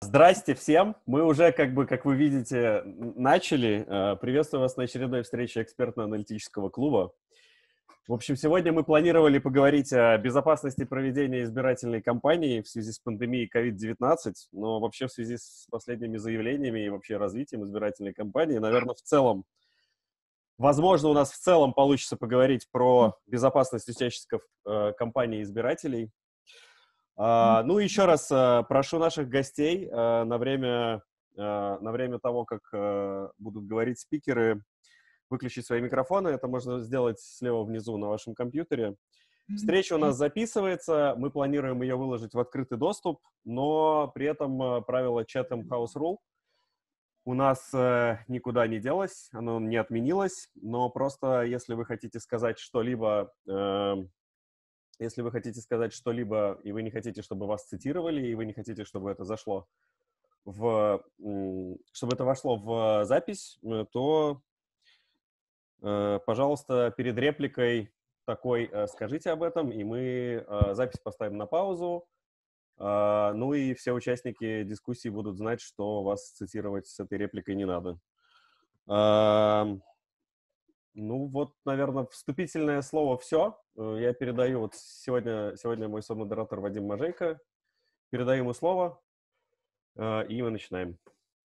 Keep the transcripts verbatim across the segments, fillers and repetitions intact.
Здрасте всем. Мы уже, как бы, как вы видите, н- начали. Э, Приветствую вас на очередной встрече экспертно-аналитического клуба. В общем, сегодня мы планировали поговорить о безопасности проведения избирательной кампании в связи с пандемией ковид девятнадцать, но вообще в связи с последними заявлениями и вообще развитием избирательной кампании, наверное, в целом, возможно, у нас в целом получится поговорить про безопасность участников э, кампании избирателей. А, ну, еще раз а, прошу наших гостей а, на время, а, на время того, как а, будут говорить спикеры, выключить свои микрофоны. Это можно сделать слева внизу на вашем компьютере. Встреча у нас записывается, мы планируем ее выложить в открытый доступ, но при этом а, правило Chatham House Rule у нас а, никуда не делось, оно не отменилось, но просто если вы хотите сказать что-либо... а, Если вы хотите сказать что-либо, и вы не хотите, чтобы вас цитировали, и вы не хотите, чтобы это зашло в, м, чтобы это вошло в запись, э, то, э, пожалуйста, перед репликой такой э, скажите об этом, и мы э, запись поставим на паузу. А, ну и все участники дискуссии будут знать, что вас цитировать с этой репликой не надо. А, Ну вот, наверное, вступительное слово все. Я передаю вот сегодня, сегодня мой сомодератор Вадим Можейко. Передаю ему слово, э, и мы начинаем.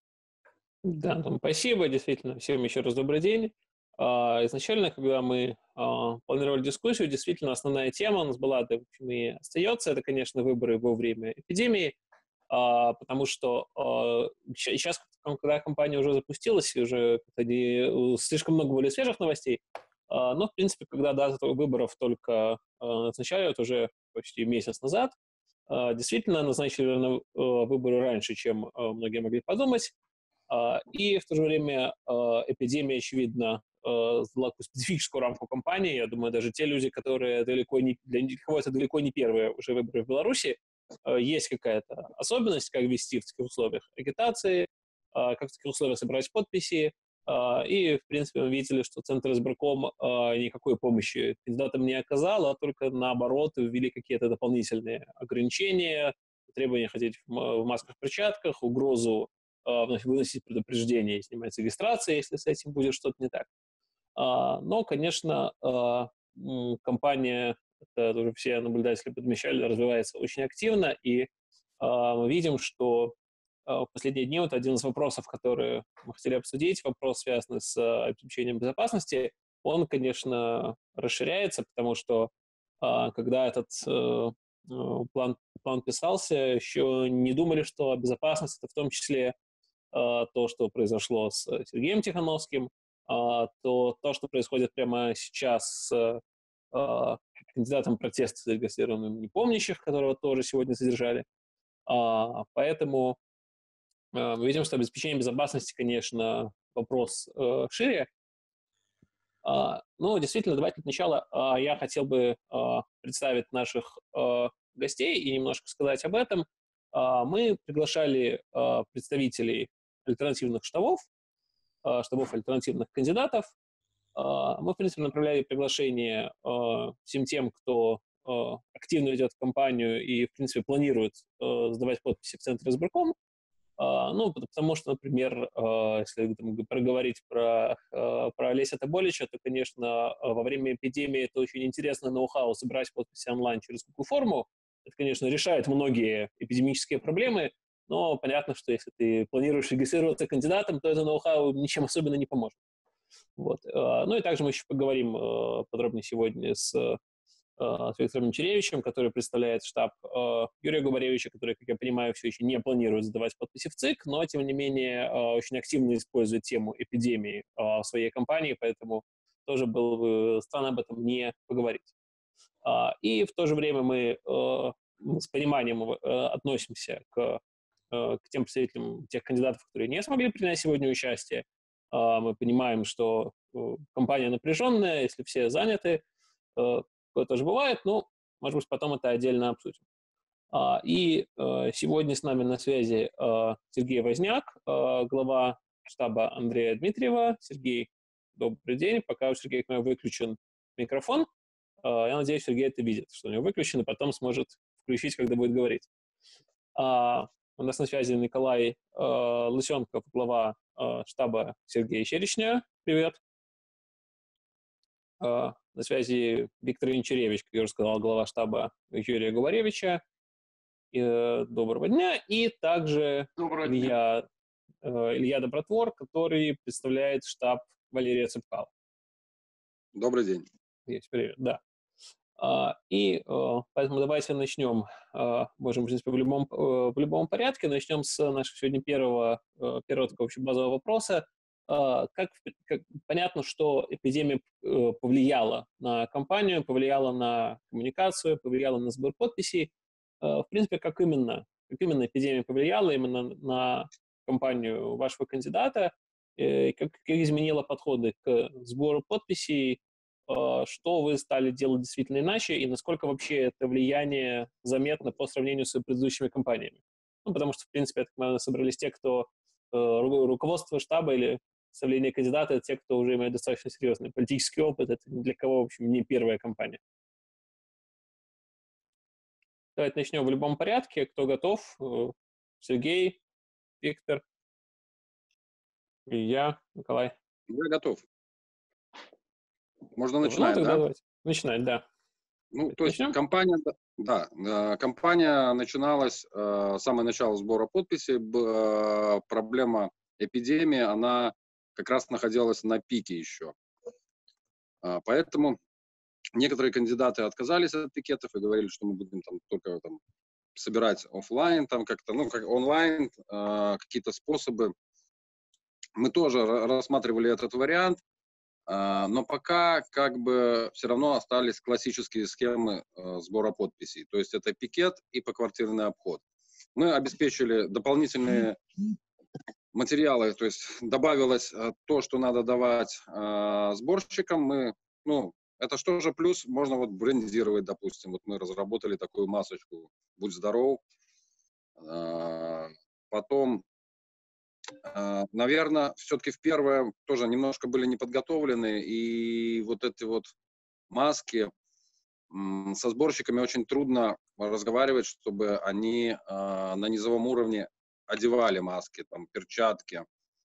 Да, там, спасибо, действительно, всем еще раз добрый день. А, Изначально, когда мы а, планировали дискуссию, действительно, основная тема у нас была, да, в общем, и остается, это, конечно, выборы во время эпидемии, а, потому что сейчас, когда компания уже запустилась, и уже как-то не- слишком много более свежих новостей, а, но, в принципе, когда дата выборов только а, назначают уже почти месяц назад, а, действительно назначили наверное, выборы раньше, чем а, многие могли подумать. А, И в то же время а, эпидемия, очевидно, а, задала такую специфическую рамку кампании. Я думаю, даже те люди, которые далеко не, для кого это далеко не первые уже выборы в Беларуси, а, есть какая-то особенность, как вести в таких условиях агитации, а, как в таких условиях собирать подписи. А, И, в принципе, мы видели, что Центр избирком а, никакой помощи кандидатам не оказал, а только наоборот ввели какие-то дополнительные ограничения, требования ходить в м- в масках-перчатках, угрозу а, выносить предупреждение и снимать с регистрации, если с этим будет что-то не так. А, Но, конечно, а, м, компания, это тоже все наблюдатели подмечали, развивается очень активно, и а, мы видим, что а, в последние дни вот один из вопросов, которые мы хотели обсудить, вопрос, связанный с а, обеспечением безопасности, он, конечно, расширяется, потому что а, когда этот э, э, план, план писался, еще не думали, что безопасность это в том числе а, то, что произошло с Сергеем Тихановским, а, то то, что происходит прямо сейчас с а, кандидатом протеста, зарегистрированным непомнящих, которого тоже сегодня задержали. А, Поэтому а, мы видим, что обеспечение безопасности, конечно, вопрос э, шире. А, Ну, действительно, давайте сначала а, я хотел бы а, представить наших а, гостей и немножко сказать об этом. А, Мы приглашали а, представителей альтернативных штабов, а, штабов альтернативных кандидатов. А, Мы, в принципе, направляли приглашение а, всем тем, кто а, активно ведет кампанию и, в принципе, планирует а, сдавать подписи в Центр избирком. А, Ну, потому что, например, а, если там проговорить про, а, про Олеся Таболича, то, конечно, а, во время эпидемии это очень интересно ноу-хау собирать подписи онлайн через Google форму. Это, конечно, решает многие эпидемические проблемы, но понятно, что если ты планируешь регистрироваться кандидатом, то это ноу-хау ничем особенно не поможет. Вот. А, Ну и также мы еще поговорим а, подробнее сегодня с а, с Виктором Черевичем, который представляет штаб а, Юрия Губаревича, который, как я понимаю, все еще не планирует сдавать подписи в ЦИК, но, тем не менее, а, очень активно использует тему эпидемии а, в своей кампании, поэтому тоже было бы странно об этом не поговорить. А, И в то же время мы а, с пониманием а, относимся к, а, к тем представителям тех кандидатов, которые не смогли принять сегодня участие. А, Мы понимаем, что э, кампания напряженная, если все заняты, э, такое тоже бывает, но, может быть, потом это отдельно обсудим. А, И э, сегодня с нами на связи э, Сергей Возняк, э, глава штаба Андрея Дмитриева. Сергей, добрый день. Пока у Сергея выключен микрофон, э, я надеюсь, Сергей это видит, что у него выключен, и потом сможет включить, когда будет говорить. А, У нас на связи Николай э, Лысенков, глава э, штаба Сергея Черешня. Привет. Э, на связи Виктор Янчаревич, как я уже сказал, глава штаба Юрия Губаревича. Э, доброго дня. И также Доброго Илья, э, Илья Добротвор, который представляет штаб Валерия Цепкала. Добрый день. Есть, привет, да. Uh, и uh, поэтому давайте начнем, uh, можем, в принципе, в любом, uh, в любом порядке. Начнем с нашего сегодня первого, uh, первого такого очень базового вопроса. Uh, как, как, понятно, что эпидемия uh, повлияла на компанию, повлияла на коммуникацию, повлияла на сбор подписей. Uh, в принципе, как именно, как именно эпидемия повлияла именно на компанию вашего кандидата, uh, как, как изменила подходы к сбору подписей, что вы стали делать действительно иначе, и насколько вообще это влияние заметно по сравнению с предыдущими компаниями. Ну, потому что, в принципе, это, наверное, собрались те, кто э, руководство штаба или составление кандидата, это те, кто уже имеет достаточно серьезный политический опыт. Это ни для кого, в общем, не первая компания. Давайте начнем в любом порядке. Кто готов? Сергей, Виктор, и я, Николай. Я готов. Можно Ну, начинать, тогда да? Давайте. Начинать, да. Ну, то есть Начнем? компания, да, компания начиналась с самого начала сбора подписей. Проблема эпидемии, она как раз находилась на пике еще. Поэтому некоторые кандидаты отказались от пикетов и говорили, что мы будем там только там собирать офлайн, там как-то, ну, как онлайн, какие-то способы. Мы тоже рассматривали этот вариант. Но пока как бы все равно остались классические схемы э, сбора подписей. То есть это пикет и поквартирный обход. Мы обеспечили дополнительные материалы, то есть добавилось э, то, что надо давать э, сборщикам. Мы, ну, это что же плюс? Можно вот брендировать, допустим. Вот мы разработали такую масочку «Будь здоров». Э, потом... Наверное, все-таки в первое тоже немножко были неподготовлены, и вот эти вот маски со сборщиками очень трудно разговаривать, чтобы они на низовом уровне одевали маски, там, перчатки.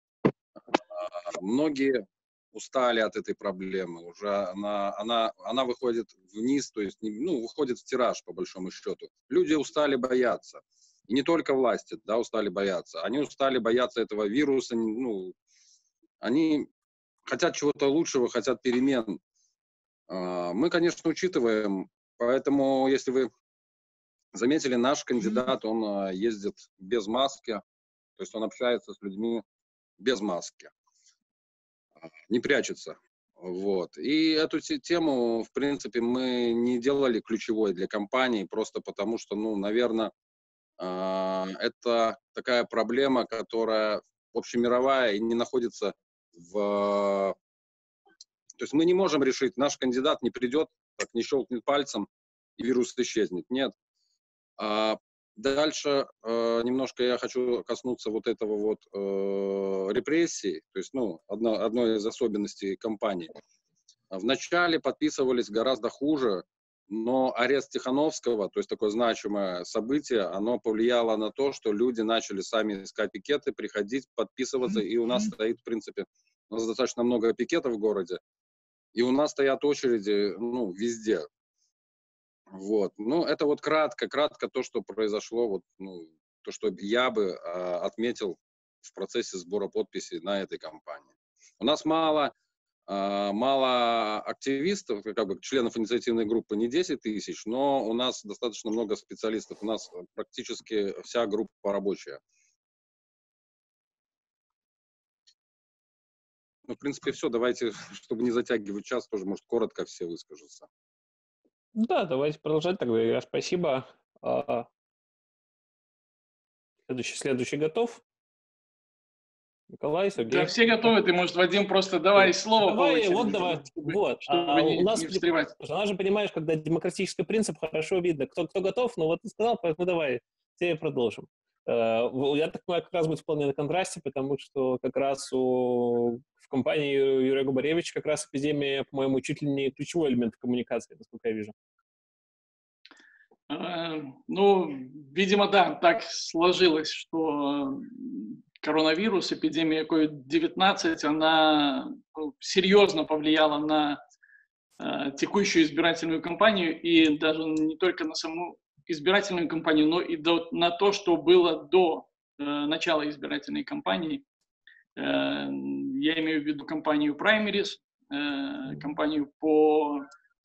Многие устали от этой проблемы, уже она, она, она выходит вниз, то есть, ну, выходит в тираж, по большому счету. Люди устали бояться. И не только власти, да, устали бояться. Они устали бояться этого вируса. Ну, они хотят чего-то лучшего, хотят перемен. Мы, конечно, учитываем. Поэтому, если вы заметили, наш кандидат, он ездит без маски. То есть он общается с людьми без маски. Не прячется. Вот. И эту тему, в принципе, мы не делали ключевой для компании, просто потому что, ну, наверное, это такая проблема, которая общемировая и не находится в... То есть мы не можем решить, наш кандидат не придет, так не щелкнет пальцем, и вирус исчезнет. Нет. А дальше э, немножко я хочу коснуться вот этого вот э, репрессий, то есть, ну, одно, одной из особенностей компании. Вначале подписывались гораздо хуже, но арест Тихановского, то есть такое значимое событие, оно повлияло на то, что люди начали сами искать пикеты, приходить, подписываться, и у нас стоит, в принципе, у нас достаточно много пикетов в городе, и у нас стоят очереди, ну, везде. Вот. Ну, это вот кратко, кратко то, что произошло, вот, ну, то, что я бы э, отметил в процессе сбора подписей на этой кампании. У нас мало... Мало активистов, как бы членов инициативной группы, не десять тысяч, но у нас достаточно много специалистов. У нас практически вся группа рабочая. Ну, в принципе, все. Давайте, чтобы не затягивать час, тоже, может, коротко все выскажутся. Да, давайте продолжать тогда. Спасибо. Следующий, следующий готов? Николай, Сергей. Да, все готовы. Ты, может, Вадим, просто давай слово давай, по очереди, вот давай. чтобы, вот. чтобы а не, у нас не встревать. Она же, понимаешь, когда демократический принцип, хорошо видно, кто, кто готов, ну вот ты сказал, поэтому давай, тебе продолжим. Я так понимаю, как раз будет вполне на контрасте, потому что как раз у, в компании Юрия Губаревича как раз эпидемия, по-моему, чуть ли не ключевой элемент коммуникации, насколько я вижу. Э, Ну, видимо, да, так сложилось, что коронавирус, эпидемия ковид девятнадцать, она ну, серьезно повлияла на э, текущую избирательную кампанию и даже не только на саму избирательную кампанию, но и до, на то, что было до э, начала избирательной кампании. Э, я имею в виду кампанию Primaries, э, кампанию по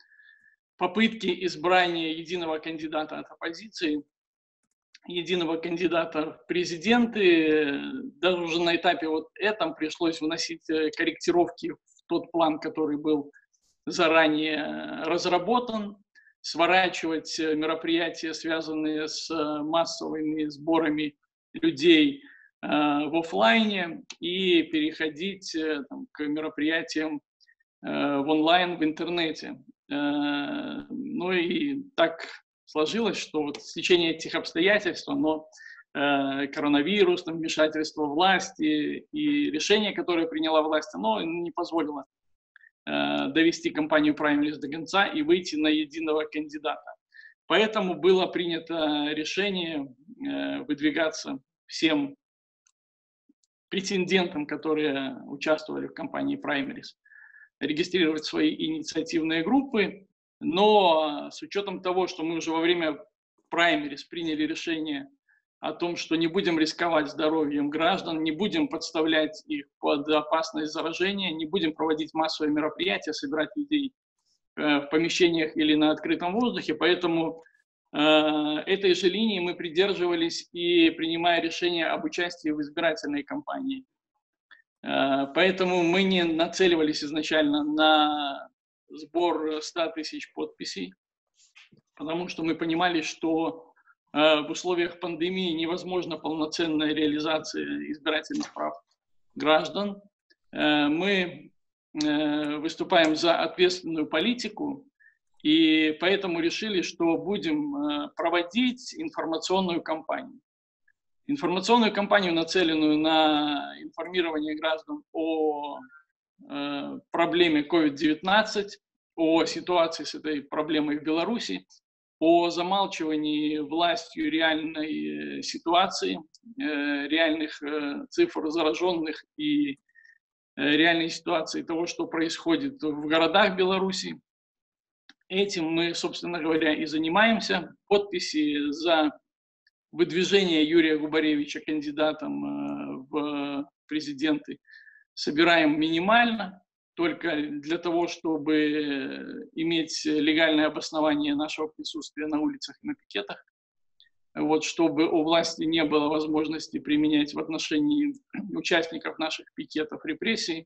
попытке избрания единого кандидата от оппозиции, единого кандидата в президенты. Даже уже на этапе вот этом пришлось вносить корректировки в тот план, который был заранее разработан, сворачивать мероприятия, связанные с массовыми сборами людей э, в офлайне, и переходить э, там, к мероприятиям э, в онлайн, в интернете. Э, ну и так сложилось, что вот стечение этих обстоятельств, оно э, коронавирус, там, вмешательство власти и решение, которое приняла власть, оно не позволило довести кампанию Primaries до конца и выйти на единого кандидата. Поэтому было принято решение э, выдвигаться всем претендентам, которые участвовали в кампании Primaries, регистрировать свои инициативные группы, но с учетом того, что мы уже во время Primaries приняли решение о том, что не будем рисковать здоровьем граждан, не будем подставлять их под опасность заражения, не будем проводить массовые мероприятия, собирать людей э, в помещениях или на открытом воздухе. Поэтому э, этой же линии мы придерживались и принимая решение об участии в избирательной кампании. Э, поэтому мы не нацеливались изначально на сбор ста тысяч подписей, потому что мы понимали, что в условиях пандемии невозможна полноценная реализация избирательных прав граждан. Мы выступаем за ответственную политику, и поэтому решили, что будем проводить информационную кампанию. Информационную кампанию, нацеленную на информирование граждан о проблеме ковид девятнадцать, о ситуации с этой проблемой в Беларуси, о замалчивании властью реальной ситуации, реальных цифр зараженных и реальной ситуации того, что происходит в городах Беларуси. Этим мы, собственно говоря, и занимаемся. Подписи за выдвижение Юрия Губаревича кандидатом в президенты собираем минимально, только для того, чтобы иметь легальное обоснование нашего присутствия на улицах и на пикетах, вот, чтобы у власти не было возможности применять в отношении участников наших пикетов репрессий.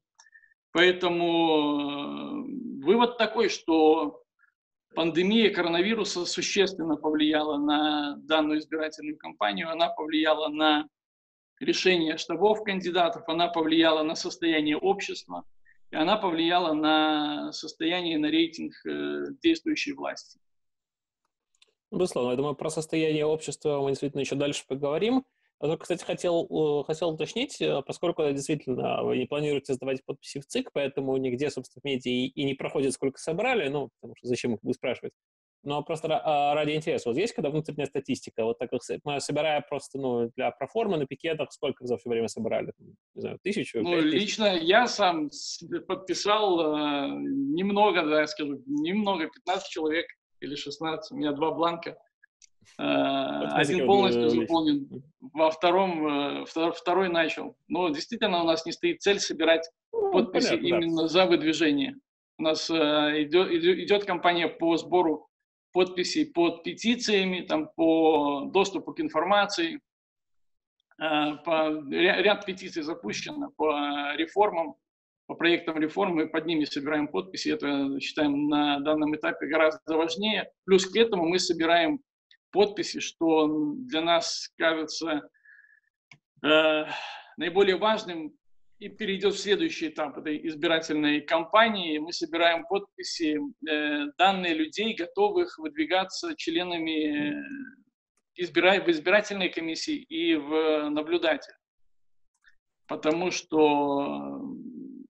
Поэтому вывод такой, что пандемия коронавируса существенно повлияла на данную избирательную кампанию, она повлияла на решение штабов кандидатов, она повлияла на состояние общества, и она повлияла на состояние, на рейтинг э, действующей власти. Безусловно, я думаю, про состояние общества мы действительно еще дальше поговорим. Я только, кстати, хотел, хотел уточнить, поскольку действительно вы не планируете сдавать подписи в ЦИК, поэтому нигде, собственно, в медиа и не проходит, сколько собрали, ну, потому что зачем их буду спрашивать. Но просто ради интереса. Вот есть когда внутренняя статистика, вот так как мы собираем просто, ну, для проформы на пикетах, сколько за все время собрали? Не знаю, тысячу, ну, пять тысяч? Лично я сам подписал э, немного, да, я скажу, немного, пятнадцать человек или шестнадцать, у меня два бланка. Э, один полностью заполнен, во втором, э, втор, второй начал. Но действительно у нас не стоит цель собирать ну, подписи понятно, именно да. за выдвижение. У нас э, идет, идет кампания по сбору подписей под петициями, там, по доступу к информации. Э, по, ряд петиций запущено по реформам, по проектам реформ, мы под ними собираем подписи. Это, считаем, на данном этапе гораздо важнее. Плюс к этому мы собираем подписи, что для нас кажется э, наиболее важным, и перейдет в следующий этап этой избирательной кампании. Мы собираем подписи, э, данные людей, готовых выдвигаться членами избира... в избирательной комиссии и в наблюдатель. Потому что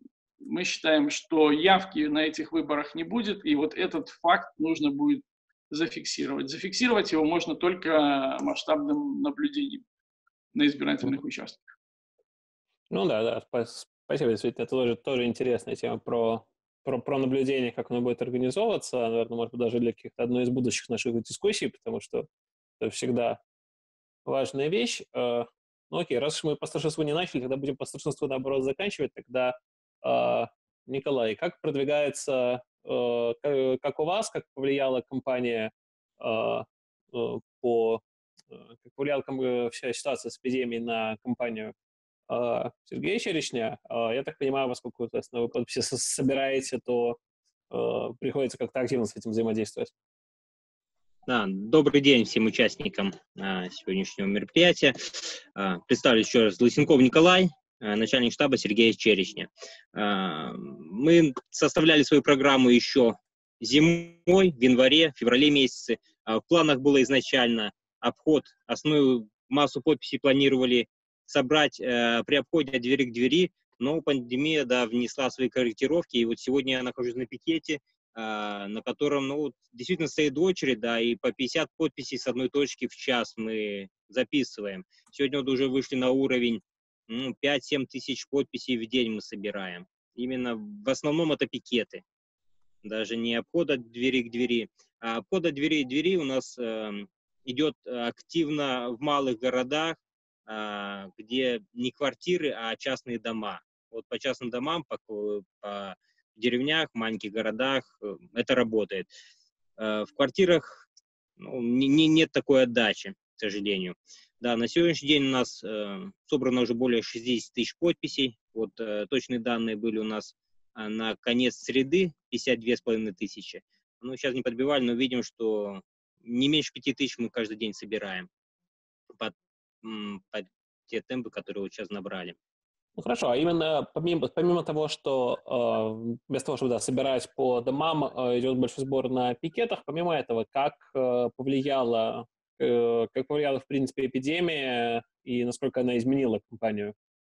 мы считаем, что явки на этих выборах не будет, и вот этот факт нужно будет зафиксировать. Зафиксировать его можно только масштабным наблюдением на избирательных участках. Ну да, да, спасибо, действительно, это тоже, тоже интересная тема про, про, про наблюдение, как оно будет организовываться, наверное, может быть, даже для каких-то одной из будущих наших дискуссий, потому что это всегда важная вещь. Ну окей, раз уж мы по старшинству не начали, тогда будем по старшинству, наоборот, заканчивать. Тогда, Николай, как продвигается, как у вас, как повлияла кампания по, как повлияла вся ситуация с эпидемией на кампанию Сергея Черешня? Я так понимаю, поскольку вы подписи собираете, то приходится как-то активно с этим взаимодействовать. Да, добрый день всем участникам а, сегодняшнего мероприятия. А, представлю еще раз, Лысенков Николай, а, начальник штаба Сергея Черешня. А, мы составляли свою программу еще зимой, в январе, в феврале месяце. А, в планах было изначально обход, основную массу подписей планировали собрать а, при обходе от двери к двери, но пандемия, да, внесла свои корректировки, и вот сегодня я нахожусь на пикете, на котором, ну, действительно стоит очередь, да, и по пятьдесят подписей с одной точки в час мы записываем. Сегодня вот уже вышли на уровень, ну, пять-семь тысяч подписей в день мы собираем. Именно в основном это пикеты, даже не обход от двери к двери, а обход от двери к двери у нас э, идет активно в малых городах, э, где не квартиры, а частные дома. Вот по частным домам, по, по в деревнях, в маленьких городах это работает. В квартирах, ну, не, не, нет такой отдачи, к сожалению. Да, на сегодняшний день у нас э, собрано уже более шестьдесят тысяч подписей. Вот э, точные данные были у нас э, на конец среды, пятьдесят две с половиной тысячи. Ну, сейчас не подбивали, но видим, что не меньше пяти тысяч мы каждый день собираем под, под те темпы, которые вот сейчас набрали. Ну хорошо, а именно помимо, помимо того, что э, вместо того, чтобы да, собирать по домам, э, идет большой сбор на пикетах, помимо этого, как э, повлияла, э, как повлияла, в принципе, эпидемия и насколько она изменила кампанию?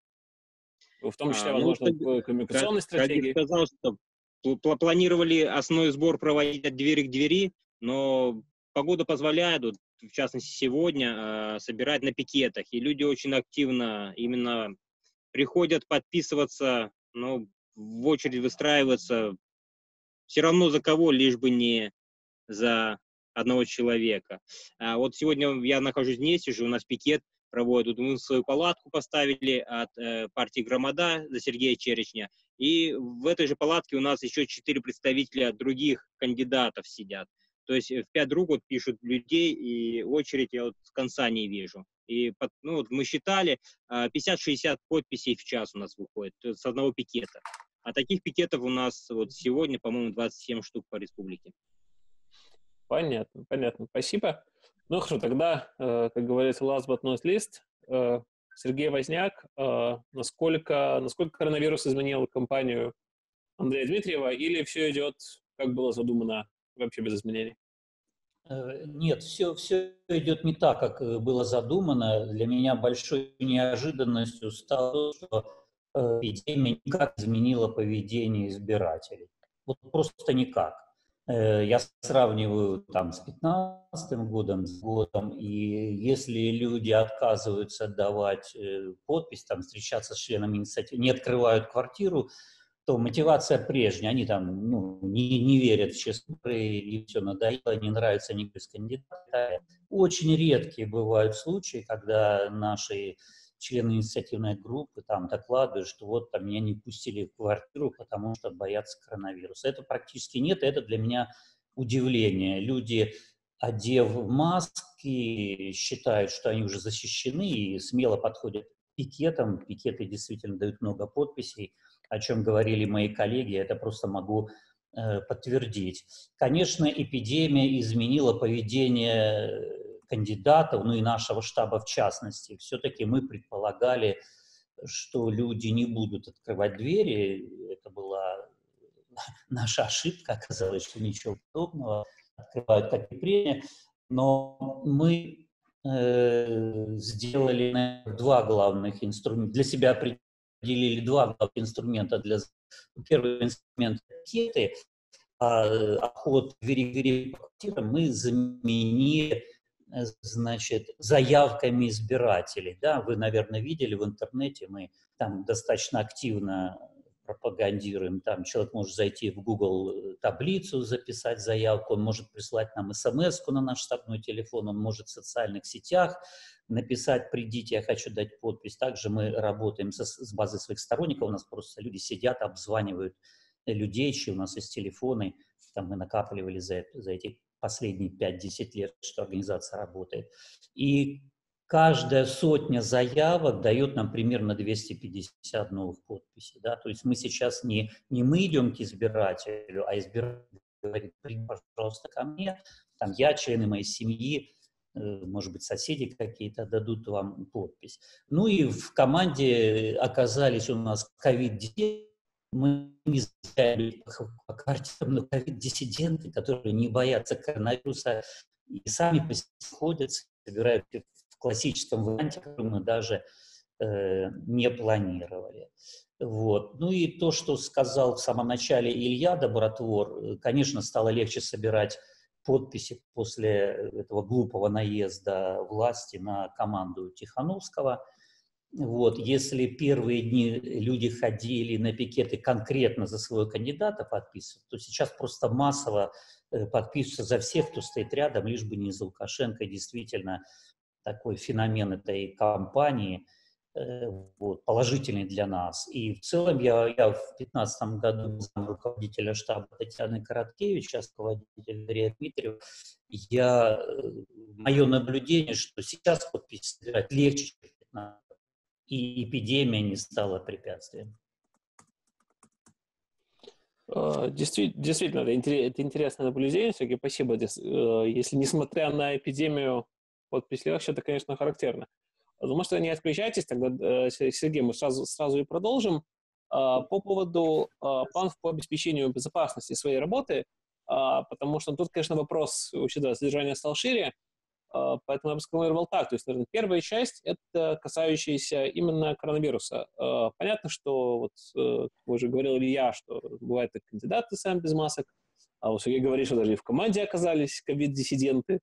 В том числе, а, возможно, ну, в коммуникационной как, стратегии? Как я сказал, что планировали основной сбор проводить от двери к двери, но погода позволяет, вот, в частности, сегодня, э, собирать на пикетах, и люди очень активно именно приходят подписываться, но в очередь выстраиваться все равно за кого, лишь бы не за одного человека. А вот сегодня я нахожусь здесь, уже у нас пикет проводят. Мы свою палатку поставили от э, партии «Громада» за Сергея Черешня. И в этой же палатке у нас еще четыре представителя других кандидатов сидят. То есть в пять рук вот пишут людей, и очередь я вот с конца не вижу. И ну, вот мы считали, пятьдесят-шестьдесят подписей в час у нас выходит с одного пикета. А таких пикетов у нас вот сегодня, по-моему, двадцать семь штук по республике. Понятно, понятно. Спасибо. Ну хорошо, тогда, э, как говорится, last but not least, э, Сергей Возняк, э, насколько, насколько коронавирус изменил кампанию Андрея Дмитриева, или все идет, как было задумано, вообще без изменений? Нет, все, все идет не так, как было задумано. Для меня большой неожиданностью стало то, что эпидемия никак изменила поведение избирателей. Вот просто никак. Я сравниваю там с пятнадцатым годом, с годом, и если люди отказываются давать подпись, там, встречаться с членами инициативы, не открывают квартиру, то мотивация прежняя. Они там ну, не, не верят в честные выборы, им все надоело, не нравится никто из кандидатов. Очень редкие бывают случаи, когда наши члены инициативной группы там докладывают, что вот там меня не пустили в квартиру, потому что боятся коронавируса. Это практически нет, и это для меня удивление. Люди, одев маски, считают, что они уже защищены и смело подходят к пикетам. Пикеты действительно дают много подписей, о чем говорили мои коллеги, это просто могу э, подтвердить. Конечно, эпидемия изменила поведение кандидатов, ну и нашего штаба в частности. Все-таки мы предполагали, что люди не будут открывать двери. Это была наша ошибка, оказалось, что ничего подобного. Открывают как и прежде. Но мы э, сделали наверное, два главных инструмента. Для себя определили два главных инструмента. Для... Первый инструмент – пикеты, обход двери по квартирам мы заменили, значит, заявками избирателей. Да, вы, наверное, видели в интернете, мы там достаточно активно пропагандируем. Там человек может зайти в Google таблицу, записать заявку, он может прислать нам смс-ку на наш штабной телефон, он может в социальных сетях написать: «Придите, я хочу дать подпись». Также мы работаем со, с базой своих сторонников, у нас просто люди сидят, обзванивают людей, чьи у нас есть телефоны, там мы накапливали за, за эти последние пять-десять лет, что организация работает. И каждая сотня заявок дает нам примерно двести пятьдесят новых подписей. Да? То есть мы сейчас не, не мы идем к избирателю, а избиратель говорит: пожалуйста, ко мне, там я, члены моей семьи, может быть, соседи какие-то дадут вам подпись. Ну и в команде оказались у нас ковид-диссиденты. Мы не знаем по квартирам, но ковид-диссиденты, которые не боятся коронавируса и сами ходят, собирают в классическом варианте, который мы даже э, не планировали. Вот. Ну и то, что сказал в самом начале Илья Добротвор, конечно, стало легче собирать подписи после этого глупого наезда власти на команду Тихановского. Вот. Если первые дни люди ходили на пикеты конкретно за своего кандидата подписывать, то сейчас просто массово подписываются за всех, кто стоит рядом, лишь бы не за Лукашенко. Действительно, такой феномен этой кампании, вот, положительный для нас. И в целом я, я в две тысячи пятнадцатом году зам руководителя штаба Татьяны Короткевич, сейчас руководитель Андрея Дмитриева, я, мое наблюдение, что сейчас подписи собирать легче, чем в две тысячи пятнадцатом, и эпидемия не стала препятствием. Действительно, это интересное наблюдение, Сергей, спасибо. Если несмотря на эпидемию подпись легче, это, конечно, характерно. Может, вы не отключайтесь, тогда, Сергей, мы сразу, сразу и продолжим. По поводу планов по обеспечению безопасности своей работы, потому что тут, конечно, вопрос, учитывая содержание, стал шире, поэтому я бы сформулировал так. То есть, наверное, первая часть – это касающаяся именно коронавируса. Понятно, что, вот, как уже говорил Илья, что бывают и кандидаты сами без масок, а у Сергея говорит, что даже и в команде оказались ковид-диссиденты.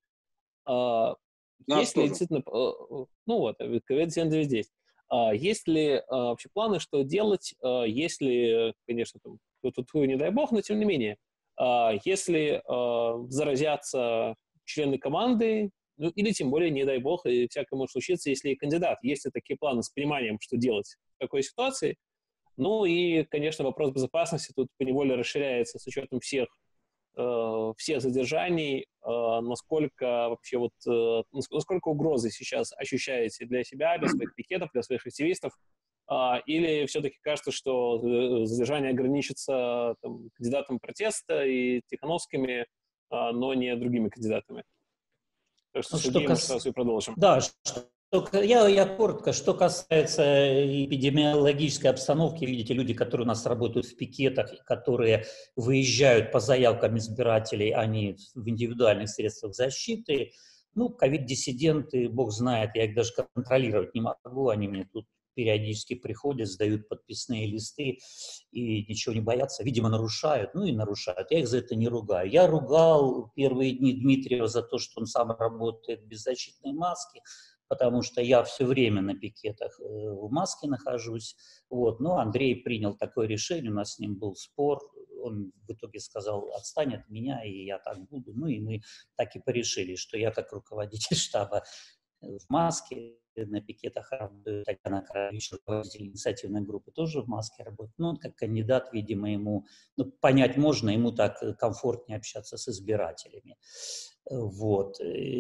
Есть ли действительно, ну вот, ковид-диссиденты здесь. Есть ли вообще планы, что делать, если, конечно, там, тут, не дай бог, но тем не менее, если заразятся члены команды, ну, или тем более, не дай бог, и всякое может случиться, если и кандидат. Есть ли такие планы с пониманием, что делать в такой ситуации? Ну и, конечно, вопрос безопасности тут поневоле расширяется с учетом всех, э, всех задержаний, э, насколько вообще вот, э, насколько угрозы сейчас ощущаете для себя, для своих пикетов, для своих активистов, э, или все-таки кажется, что задержание ограничится там, кандидатом протеста и Тихановскими, э, но не другими кандидатами? Так что, Сергей, мы сразу и продолжим. Да, что, я, я коротко. Что касается эпидемиологической обстановки, видите, люди, которые у нас работают в пикетах, которые выезжают по заявкам избирателей, они в индивидуальных средствах защиты. Ну, ковид-диссиденты, бог знает, я их даже контролировать не могу, они мне тут периодически приходят, сдают подписные листы и ничего не боятся. Видимо, нарушают, ну и нарушают. Я их за это не ругаю. Я ругал первые дни Дмитриева за то, что он сам работает без защитной маски, потому что я все время на пикетах в маске нахожусь. Вот. Но Андрей принял такое решение, у нас с ним был спор. Он в итоге сказал: отстань от меня, и я так буду. Ну и мы так и порешили, что я как руководитель штаба в маске на пикетах работает, Татьяна Короткевич, руководитель инициативной группы, тоже в маске работает. Но он как кандидат, видимо, ему, ну, понять можно, ему так комфортнее общаться с избирателями. Вот.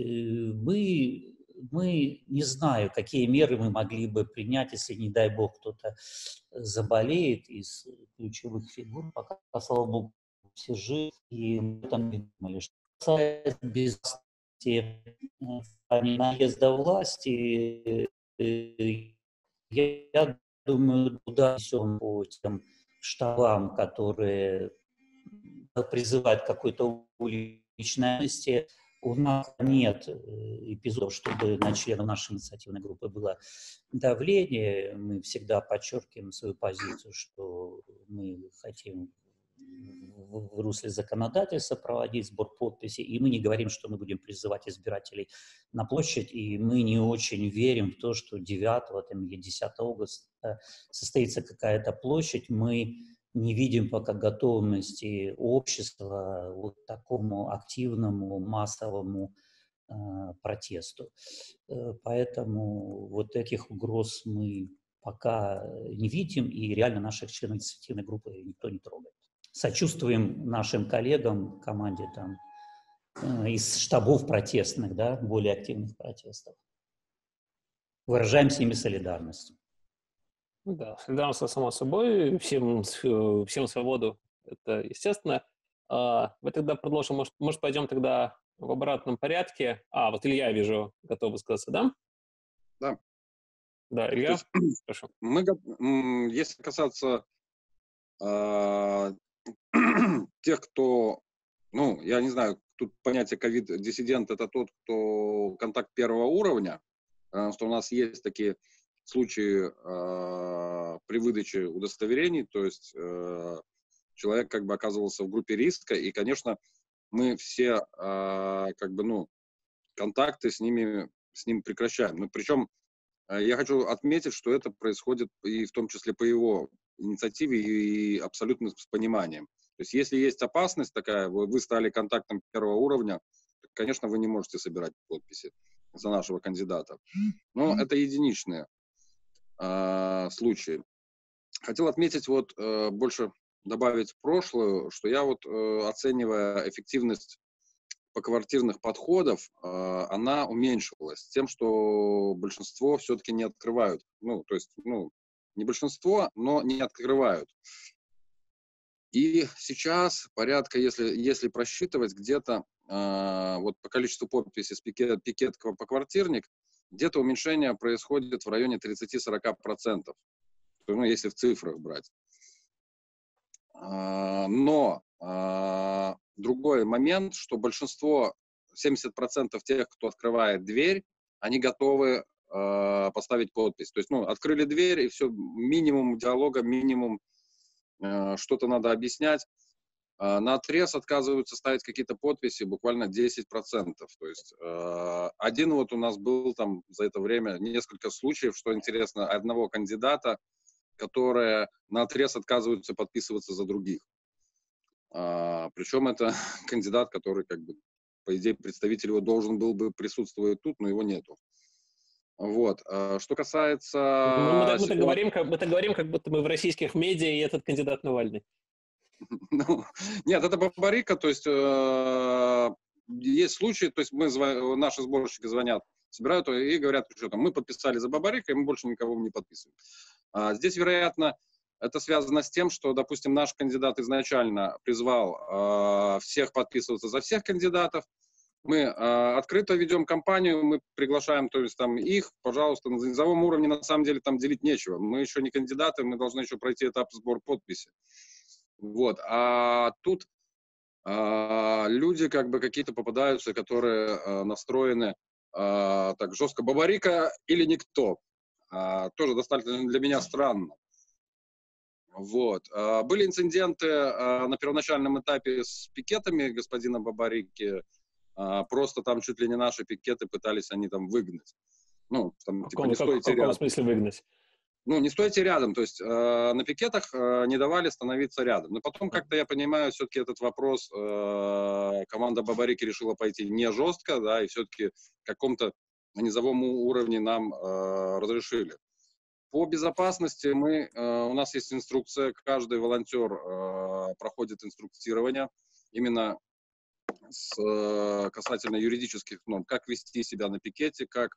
Мы, мы не знаю, какие меры мы могли бы принять, если, не дай бог, кто-то заболеет из ключевых фигур. Пока, слава богу, все живы, и мы там не думали, что касается безопасности наезда власти, я думаю, туда несем по тем штабам, которые призывают к какой-то уличности. У нас нет эпизодов, чтобы на членов нашей инициативной группы было давление. Мы всегда подчеркиваем свою позицию, что мы хотим в, в русле законодательства проводить сбор подписей, и мы не говорим, что мы будем призывать избирателей на площадь, и мы не очень верим в то, что девятого там, или десятого августа состоится какая-то площадь. Мы не видим пока готовности общества вот такому активному, массовому э, протесту. Э, поэтому вот таких угроз мы пока не видим, и реально наших членов инициативной группы никто не трогает. Сочувствуем нашим коллегам, команде там, э, из штабов протестных, да, более активных протестов. Выражаем с ними солидарность. Да, солидарность, само собой, всем, всем свободу, это естественно. А, мы тогда продолжим, может, может, пойдем тогда в обратном порядке. А, вот Илья, вижу, готов высказаться, да? Да. Да, Илья, есть, прошу. Мы, если касаться э, тех, кто, ну, я не знаю, тут понятие ковид-диссидент — это тот, кто контакт первого уровня, потому что у нас есть такие случаи э, при выдаче удостоверений, то есть э, человек как бы оказывался в группе риска, и, конечно, мы все э, как бы, ну, контакты с ними, с ним прекращаем. Но причем э, я хочу отметить, что это происходит и в том числе по его инициативе и абсолютно с пониманием. То есть если есть опасность такая, вы, вы стали контактом первого уровня, то, конечно, вы не можете собирать подписи за нашего кандидата. Но это единичные э, случаи. Хотел отметить, вот э, больше добавить в прошлое, что я вот, э, оценивая эффективность поквартирных подходов, э, она уменьшилась тем, что большинство все-таки не открывают. Ну, то есть, ну, не большинство, но не открывают. И сейчас порядка, если, если просчитывать, где-то э, вот по количеству подписей с пикет, пикет поквартирник, где-то уменьшение происходит в районе тридцать-сорок процентов. Ну, если в цифрах брать. Но э, другой момент, что большинство, семьдесят процентов тех, кто открывает дверь, они готовы э, поставить подпись. То есть, ну, открыли дверь, и все, минимум диалога, минимум э, что-то надо объяснять. Э, наотрез отказываются ставить какие-то подписи буквально десять процентов. То есть, э, один вот у нас был там за это время несколько случаев, что интересно, одного кандидата, которые наотрез отказываются подписываться за других. А, причем это кандидат, который, как бы, по идее, представитель его должен был бы присутствовать тут, но его нету. Вот. А, что касается... Мы, мы, так, мы, ситуации... так говорим, как, мы так говорим, как будто мы в российских медиа, и этот кандидат Навальный. Ну, нет, это Бабарика, то есть э, есть случаи, то есть мы, наши сборщики звонят, собирают и говорят, что там, мы подписали за Бабарика, и мы больше никого не подписываем. А здесь, вероятно, это связано с тем, что, допустим, наш кандидат изначально призвал э, всех подписываться за всех кандидатов. Мы э, открыто ведем кампанию, мы приглашаем, то есть там их, пожалуйста, на низовом уровне на самом деле там делить нечего. Мы еще не кандидаты, мы должны еще пройти этап сбора подписи. Вот. А тут э, люди как бы какие-то попадаются, которые э, настроены э, так жестко: Бабарика или никто. Э, тоже достаточно для меня странно. Вот. Э, были инциденты э, на первоначальном этапе с пикетами господина Бабарики. Э, просто там чуть ли не наши пикеты пытались они там выгнать. Ну, там, В типа, каком, не как, стойте в каком рядом. смысле выгнать? Ну, не стойте рядом, то есть э, на пикетах э, не давали становиться рядом. Но потом, как-то я понимаю, все-таки этот вопрос э, команда Бабарики решила пойти не жестко, да, и все-таки в каком-то низовом уровне нам э, разрешили. По безопасности мы, э, у нас есть инструкция, каждый волонтер э, проходит инструктирование именно с, э, касательно юридических норм, как вести себя на пикете, как...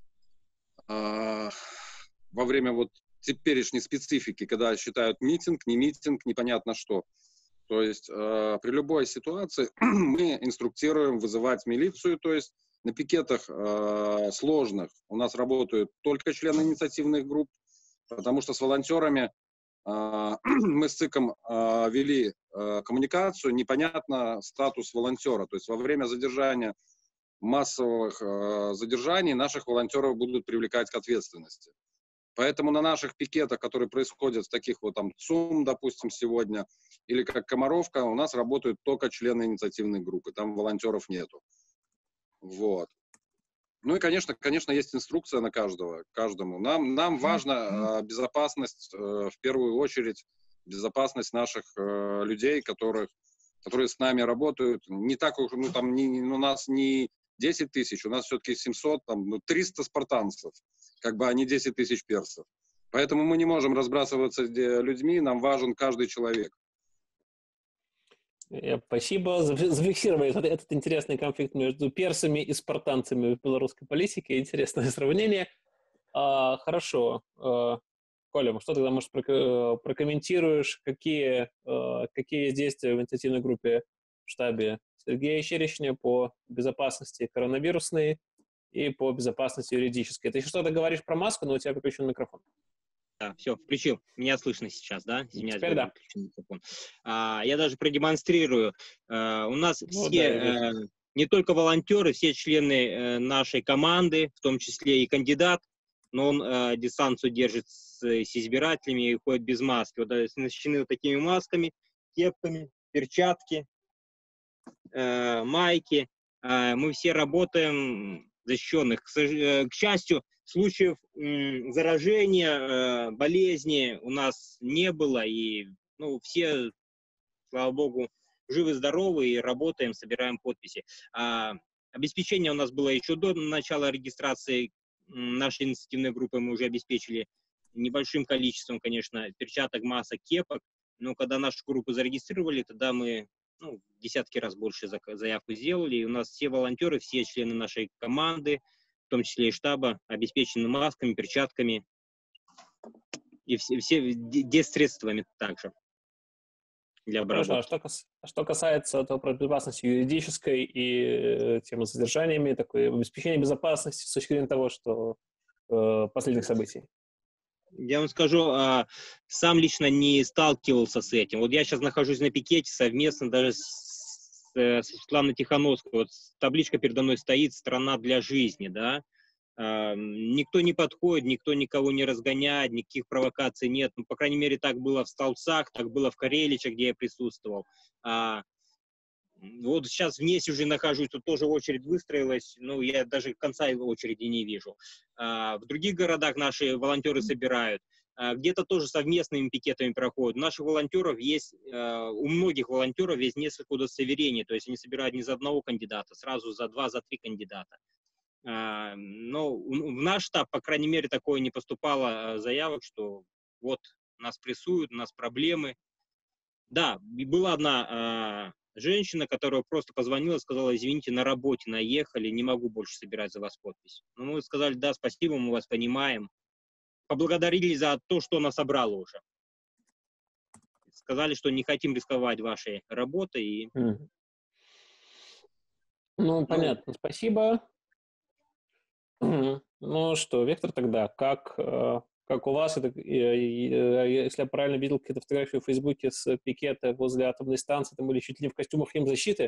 Э, во время вот теперешней специфики, когда считают митинг, не митинг, непонятно что. То есть э, при любой ситуации мы инструктируем вызывать милицию, то есть на пикетах э, сложных у нас работают только члены инициативных групп, потому что с волонтерами э, мы с ЦИКом э, вели э, коммуникацию, непонятно статус волонтера, то есть во время задержания массовых э, задержаний наших волонтеров будут привлекать к ответственности. Поэтому на наших пикетах, которые происходят в таких вот там ЦУМ, допустим, сегодня, или как Комаровка, у нас работают только члены инициативной группы, там волонтеров нету. Вот. Ну и, конечно, конечно, есть инструкция на каждого, каждому. Нам, нам важна э, безопасность, э, в первую очередь, безопасность наших э, людей, которых, которые с нами работают. Не так уж, ну там, не, у нас не десять тысяч, у нас все-таки семьсот, там, ну, триста спартанцев, как бы, а не десять тысяч персов. Поэтому мы не можем разбрасываться людьми, нам важен каждый человек. Спасибо. Зафиксировали этот, этот интересный конфликт между персами и спартанцами в белорусской политике. Интересное сравнение. А, хорошо. А, Коля, что тогда, может, прокомментируешь, какие, какие есть действия в инициативной группе в штабе Сергея Черешня по безопасности коронавирусной и по безопасности юридической? Ты еще что-то говоришь про маску, но у тебя выключен микрофон. Да, все, включил. Меня слышно сейчас, да? Меня Теперь да. А, я даже продемонстрирую. А, у нас ну, все, да, а, не только волонтеры, все члены а, нашей команды, в том числе и кандидат, но он а, дистанцию держит с, с избирателями и ходит без маски. Вот оснащены вот такими масками, кепками, перчатки, а, майки. А, мы все работаем защищенных. К, к счастью, случаев м, заражения, э, болезни у нас не было, и ну, все, слава богу, живы-здоровы, и работаем, собираем подписи. А, обеспечение у нас было еще до начала регистрации нашей инициативной группы, мы уже обеспечили небольшим количеством, конечно, перчаток, масок, кепок, но когда нашу группу зарегистрировали, тогда мы ну, десятки раз больше заявку сделали, и у нас все волонтеры, все члены нашей команды, в том числе и штаба, обеспечены масками, перчатками и все, все дезсредствами также для обработки. Хорошо, а что, кас, что касается того, безопасности юридической и э, темы содержаниями, такое обеспечение безопасности с точки зрения того, что э, последних событий? Я вам скажу, а, сам лично не сталкивался с этим. Вот я сейчас нахожусь на пикете совместно даже с, с Светланой Тихановской. Вот табличка передо мной стоит «Страна для жизни», да. А, никто не подходит, никто никого не разгоняет, никаких провокаций нет. Ну, по крайней мере, так было в Столбцах, так было в Кареличе, где я присутствовал. А, вот сейчас в Несе уже нахожусь, тут тоже очередь выстроилась, ну, я даже конца очереди не вижу. А, в других городах наши волонтеры собирают, а, где-то тоже совместными пикетами проходят. У наших волонтеров есть, а, у многих волонтеров есть несколько удостоверений, то есть они собирают не за одного кандидата, сразу за два, за три кандидата. А, но в наш штаб, по крайней мере, такое не поступало заявок, что вот нас прессуют, у нас проблемы. Да, была одна а, женщина, которая просто позвонила, сказала: извините, на работе наехали, не могу больше собирать за вас подпись. Но мы сказали: да, спасибо, мы вас понимаем. Поблагодарили за то, что она собрала уже. Сказали, что не хотим рисковать вашей работой. И... Mm. Ну, понятно, ну, спасибо. Ну что, Виктор, тогда, как, как у вас, это, если я правильно видел какие-то фотографии в Фейсбуке с пикета возле атомной станции, там были чуть ли не в костюмах химзащиты?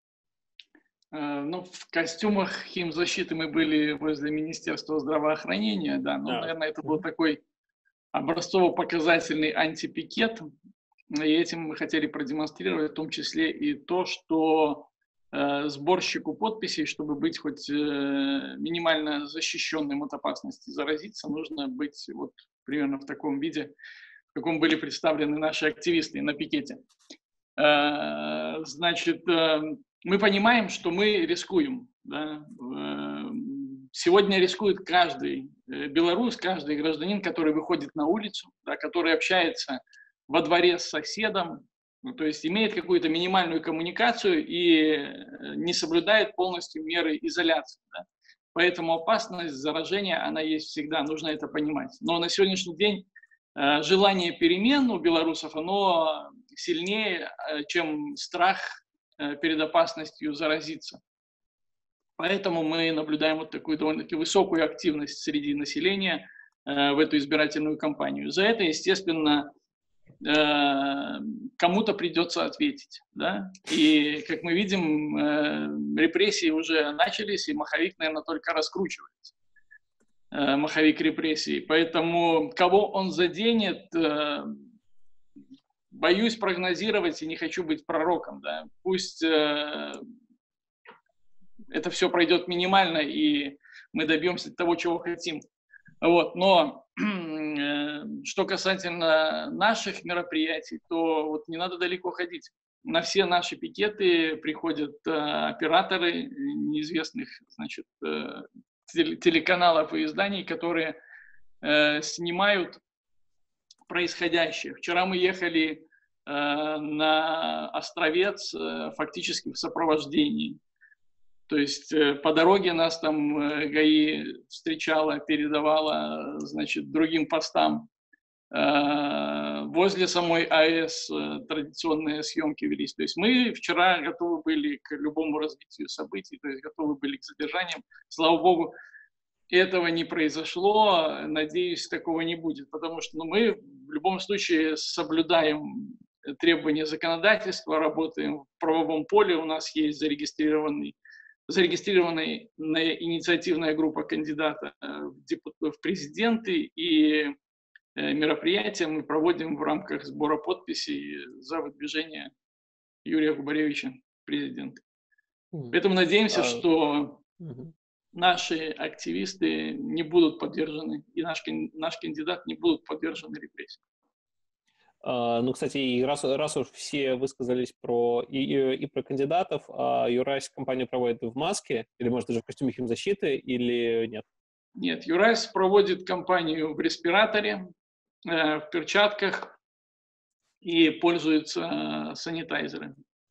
Ну, в костюмах химзащиты мы были возле Министерства здравоохранения, да, ну, а. наверное, это был такой образцово-показательный антипикет, и этим мы хотели продемонстрировать в том числе и то, что э, сборщику подписей, чтобы быть хоть э, минимально защищенным от опасности заразиться, нужно быть вот примерно в таком виде, в каком были представлены наши активисты на пикете. Э, значит, э, мы понимаем, что мы рискуем. Да? Сегодня рискует каждый белорус, каждый гражданин, который выходит на улицу, да, который общается во дворе с соседом, ну, то есть имеет какую-то минимальную коммуникацию и не соблюдает полностью меры изоляции. Да? Поэтому опасность заражения, она есть всегда, нужно это понимать. Но на сегодняшний день э, желание перемен у белорусов, оно сильнее, э, чем страх э, перед опасностью заразиться. Поэтому мы наблюдаем вот такую довольно-таки высокую активность среди населения э, в эту избирательную кампанию. За это, естественно, э, кому-то придется ответить. Да? И, как мы видим, э, репрессии уже начались, и маховик, наверное, только раскручивается. Э, маховик репрессий. Поэтому кого он заденет, боюсь прогнозировать и не хочу быть пророком. Да. Пусть это все пройдет минимально, и мы добьемся того, чего хотим. Вот. Но что касательно наших мероприятий, то вот не надо далеко ходить. На все наши пикеты приходят операторы неизвестных, значит, телеканалов и изданий, которые э, снимают происходящее. Вчера мы ехали э, на Островец э, фактически в сопровождении. То есть э, по дороге нас там э, ГАИ встречала, передавала, значит, другим постам. Э, возле самой АЭС э, традиционные съемки велись. То есть мы вчера готовы были к любому развитию событий, то есть готовы были к задержаниям. Слава богу, этого не произошло. Надеюсь, такого не будет, потому что ну, мы в любом случае соблюдаем требования законодательства, работаем в правовом поле. У нас есть зарегистрированный, зарегистрированная инициативная группа кандидата в, депут... в президенты, и мероприятия мы проводим в рамках сбора подписей за выдвижение Юрия Губаревича в президенты. Mm-hmm. Поэтому надеемся, uh-huh. что mm-hmm. наши активисты не будут подвержены, и наш, наш кандидат не будут подвержены репрессиям. Uh, ну, кстати, и раз, раз уж все высказались про, и, и, и про кандидатов, а Юрайс компанию проводит в маске, или, может, даже в костюме химзащиты, или нет? Нет, Юрайс проводит кампанию в респираторе, в перчатках и пользуются санитайзерами.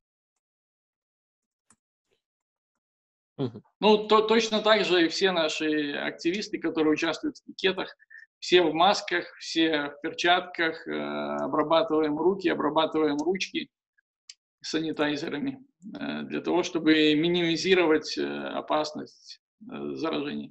Uh-huh. Ну, то, точно так же и все наши активисты, которые участвуют в пикетах, все в масках, все в перчатках, э, обрабатываем руки, обрабатываем ручки санитайзерами э, для того, чтобы минимизировать э, опасность э, заражения.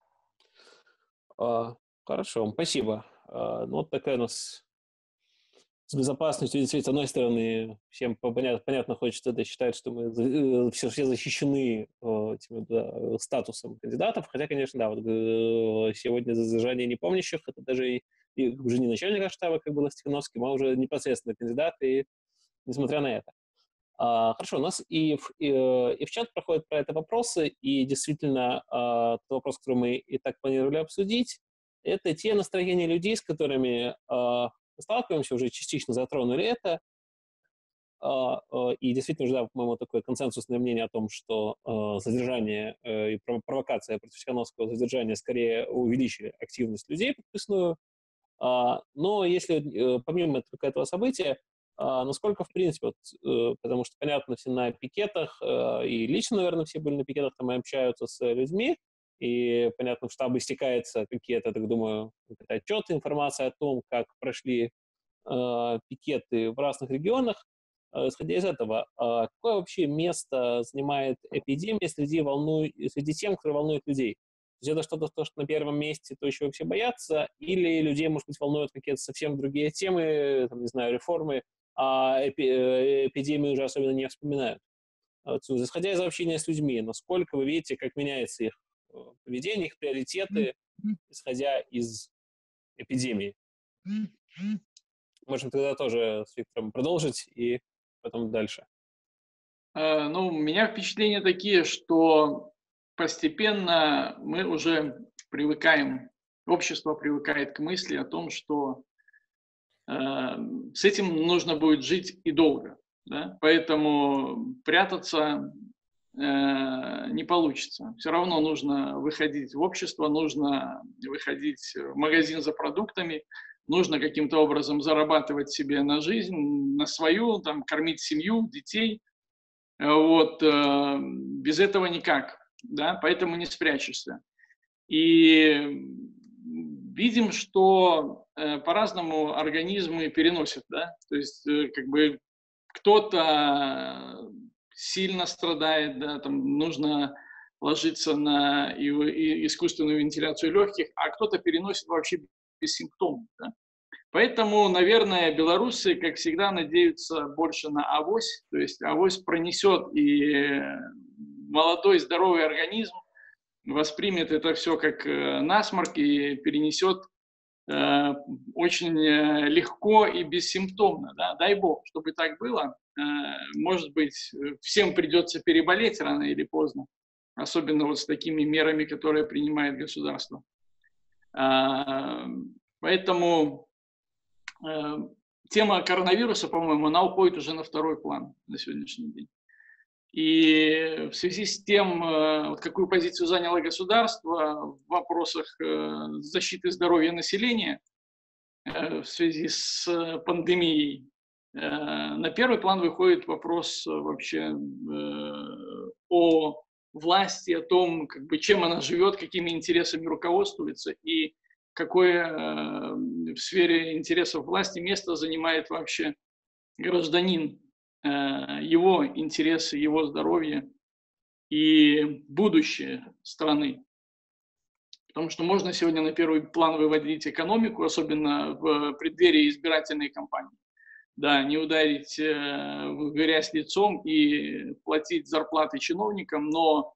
Uh, хорошо, спасибо. Uh, ну, вот такая у нас с безопасностью. Действительно, с одной стороны, всем понятно, понятно хочется это считать, что мы все, все защищены uh, этим, да, статусом кандидатов. Хотя, конечно, да, вот uh, сегодня задержание непомнящих, это даже и, и уже не начальника штаба, как было с Тихановским, а уже непосредственно кандидат, и несмотря на это. Uh, хорошо, у нас и в, и, и в чат проходят про это вопросы, и действительно uh, тот вопрос, который мы и так планировали обсудить, это те настроения людей, с которыми э, мы сталкиваемся, уже частично затронули это. Э, э, и действительно, уже, да, по-моему, такое консенсусное мнение о том, что э, задержание э, и провокация против Тихановского задержания скорее увеличили активность людей подписную. Э, но если э, помимо только этого события, э, насколько, в принципе, вот, э, потому что, понятно, все на пикетах, э, и лично, наверное, все были на пикетах, там и общаются с людьми, и, понятно, в штабе стекаются какие-то, так думаю, отчеты, информация о том, как прошли э, пикеты в разных регионах. Э, исходя из этого, э, какое вообще место занимает эпидемия среди, волну... среди тем, которые волнуют людей? То есть это что-то, то, что на первом месте, то, чего все боятся, или людей, может быть, волнуют какие-то совсем другие темы, там, не знаю, реформы, а эпи... эпидемию уже особенно не вспоминают? Отсюда, исходя из общения с людьми, насколько вы видите, как меняется их поведение, их приоритеты, исходя из эпидемии. Можем тогда тоже с Виктором продолжить и потом дальше. Uh, ну, у меня впечатления такие, что постепенно мы уже привыкаем, общество привыкает к мысли о том, что uh, с этим нужно будет жить и долго. Да? Поэтому прятаться не получится. Все равно нужно выходить в общество, нужно выходить в магазин за продуктами, нужно каким-то образом зарабатывать себе на жизнь, на свою, там, кормить семью, детей. Вот. Без этого никак. Да? Поэтому не спрячешься. И видим, что по-разному организмы переносят. Да? То есть как бы кто-то сильно страдает, да, там нужно ложиться на и, и искусственную вентиляцию легких, а кто-то переносит вообще без симптомов. Да. Поэтому, наверное, белорусы, как всегда, надеются больше на авось, то есть авось пронесет, и молодой здоровый организм воспримет это все как насморк и перенесет э, очень легко и бессимптомно. Да? Дай бог, чтобы так было. Э, может быть, всем придется переболеть рано или поздно, особенно вот с такими мерами, которые принимает государство. Э, поэтому э, тема коронавируса, по-моему, она уходит уже на второй план на сегодняшний день. И в связи с тем, вот какую позицию заняло государство в вопросах защиты здоровья населения в связи с пандемией, на первый план выходит вопрос вообще о власти, о том, как бы, чем она живет, какими интересами руководствуется и какое в сфере интересов власти место занимает вообще гражданин, его интересы, его здоровье и будущее страны. Потому что можно сегодня на первый план выводить экономику, особенно в преддверии избирательной кампании. Да, не ударить в грязь лицом и платить зарплаты чиновникам, но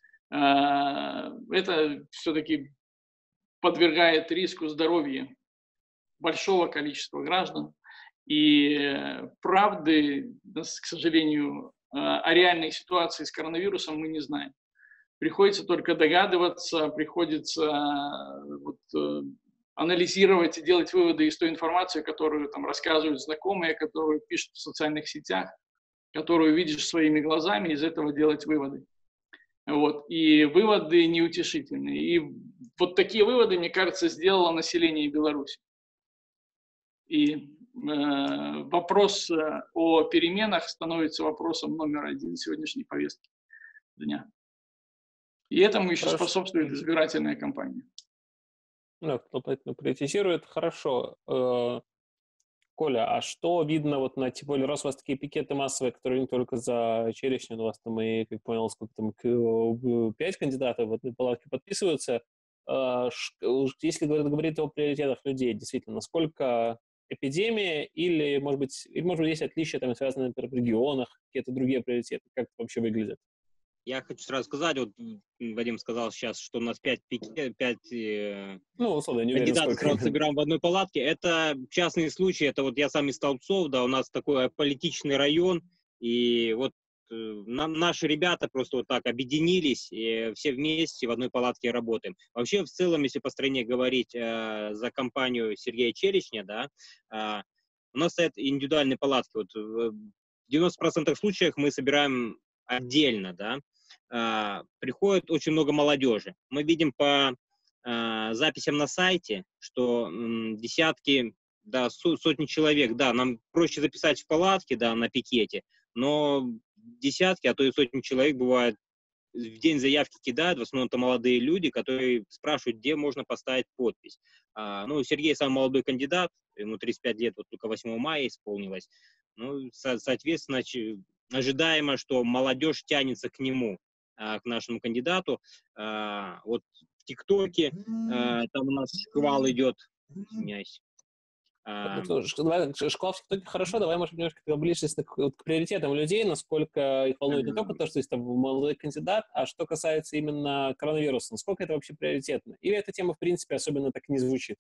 это все-таки подвергает риску здоровья большого количества граждан. И правды, к сожалению, о реальной ситуации с коронавирусом мы не знаем. Приходится только догадываться, приходится вот, анализировать и делать выводы из той информации, которую там рассказывают знакомые, которую пишут в социальных сетях, которую видишь своими глазами, из этого делать выводы. Вот. И выводы неутешительные. И вот такие выводы, мне кажется, сделало население Беларуси. И вопрос о переменах становится вопросом номер один сегодняшней повестки дня. И этому еще Хорошо. Способствует избирательная кампания. Да, кто поэтому политизирует. Хорошо. Коля, а что видно вот на, тем более, раз у вас такие пикеты массовые, которые не только за Черешню, у вас там и, как понял, сколько там, пять кандидатов в одной палатке подписываются. Если говорить о приоритетах людей, действительно, насколько эпидемия или, может быть, или, может быть, есть отличия, там, связанные, например, в регионах, какие-то другие приоритеты? Как это вообще выглядит? Я хочу сразу сказать, вот Вадим сказал сейчас, что у нас пять, пять ну, условно, не уверен, кандидатов сразу собираем в одной палатке. Это частный случай, это вот я сам из Столбцов, да, у нас такой политичный район, и вот нам, наши ребята просто вот так объединились, и все вместе в одной палатке работаем. Вообще, в целом, если по стране говорить э, за компанию Сергея Черешня, да, э, у нас стоят индивидуальные палатки. Вот в девяноста процентах случаев мы собираем отдельно, да. Э, приходит очень много молодежи. Мы видим по э, записям на сайте, что э, десятки, да, сотни человек, да, нам проще записать в палатке, да, на пикете, но десятки, а то и сотни человек бывает в день заявки кидают, в основном это молодые люди, которые спрашивают, где можно поставить подпись. А, ну, Сергей самый молодой кандидат, ему тридцать пять лет, вот только восьмого мая исполнилось. Ну, со- соответственно, ч- ожидаемо, что молодежь тянется к нему, а, к нашему кандидату. А, вот в ТикТоке а, там у нас шквал идет, извиняюсь. Ну, давай, школа в ТикТоке хорошо, давай, может, немножко ближе к, к приоритетам людей, насколько их волнует не только то, что есть там молодой кандидат, а что касается именно коронавируса, насколько это вообще приоритетно? Или эта тема, в принципе, особенно так не звучит?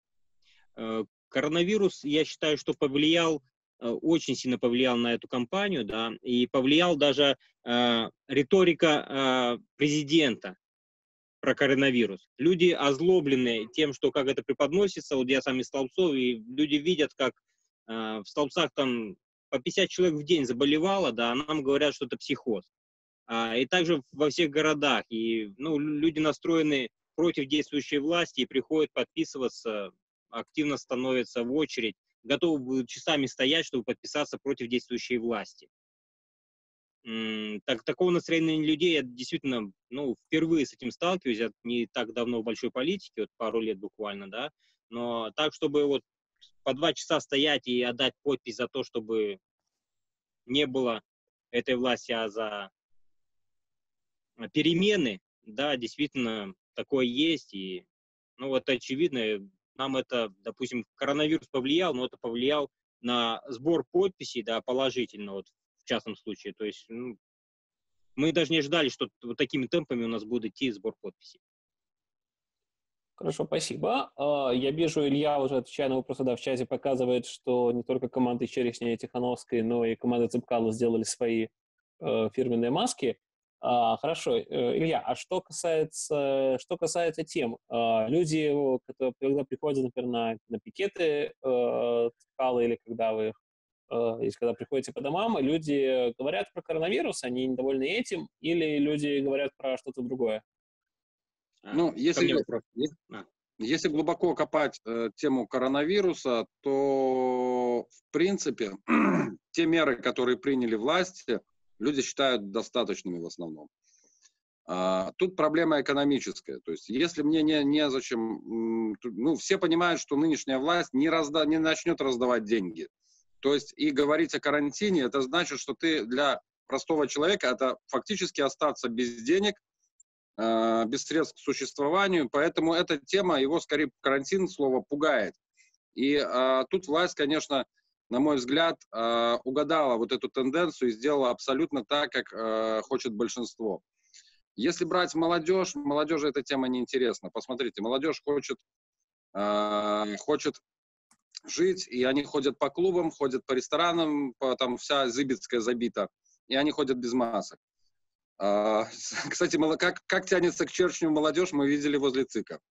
Коронавирус, я считаю, что повлиял, очень сильно повлиял на эту кампанию, да, и повлиял даже э, риторика э, президента про коронавирус. Люди озлоблены тем, что как это преподносится, вот я сам из Столбцов, и люди видят, как э, в Столбцах там по пятьдесят человек в день заболевало, да, а нам говорят, что это психоз. А, и также во всех городах, и, ну, люди настроены против действующей власти и приходят подписываться, активно становятся в очередь, готовы будут часами стоять, чтобы подписаться против действующей власти. Так, такого настроения людей я действительно, ну, впервые с этим сталкиваюсь, я не так давно в большой политике, вот пару лет буквально, да, но так, чтобы вот по два часа стоять и отдать подпись за то, чтобы не было этой власти, а за перемены, да, действительно, такое есть, и, ну, вот очевидно, нам это, допустим, коронавирус повлиял, но это повлиял на сбор подписей, да, положительно, вот, в частном случае, то есть, ну, мы даже не ожидали, что вот такими темпами у нас будет идти сбор подписей. Хорошо, спасибо. Я вижу, Илья уже, отвечая на вопросы, да, в чате показывает, что не только команды Черешня и Тихановской, но и команда Цепкала сделали свои э, фирменные маски. А, хорошо, Илья, а что касается, что касается тем, а, люди, которые, когда приходят, например, на, на пикеты э, Цепкала или когда вы э, или когда приходите по домам, люди говорят про коронавирус, они недовольны этим, или люди говорят про что-то другое? Ну, если, а. если глубоко копать э, тему коронавируса, то, в принципе, те меры, которые приняли власти, люди считают достаточными в основном. А, тут проблема экономическая. То есть, если мне не, незачем... Ну, все понимают, что нынешняя власть не, разда, не начнет раздавать деньги. То есть, и говорить о карантине, это значит, что ты для простого человека, это фактически остаться без денег, без средств к существованию, поэтому эта тема, его скорее карантин, слово, пугает. И а, тут власть, конечно, на мой взгляд, а, угадала вот эту тенденцию и сделала абсолютно так, как а, хочет большинство. Если брать молодежь, молодежи эта тема неинтересна. Посмотрите, молодежь хочет, а, хочет жить, и они ходят по клубам, ходят по ресторанам, по, там вся Зыбицкая забита, и они ходят без масок. Кстати, как, как тянется к Черчню молодежь, мы видели возле ЦИКа.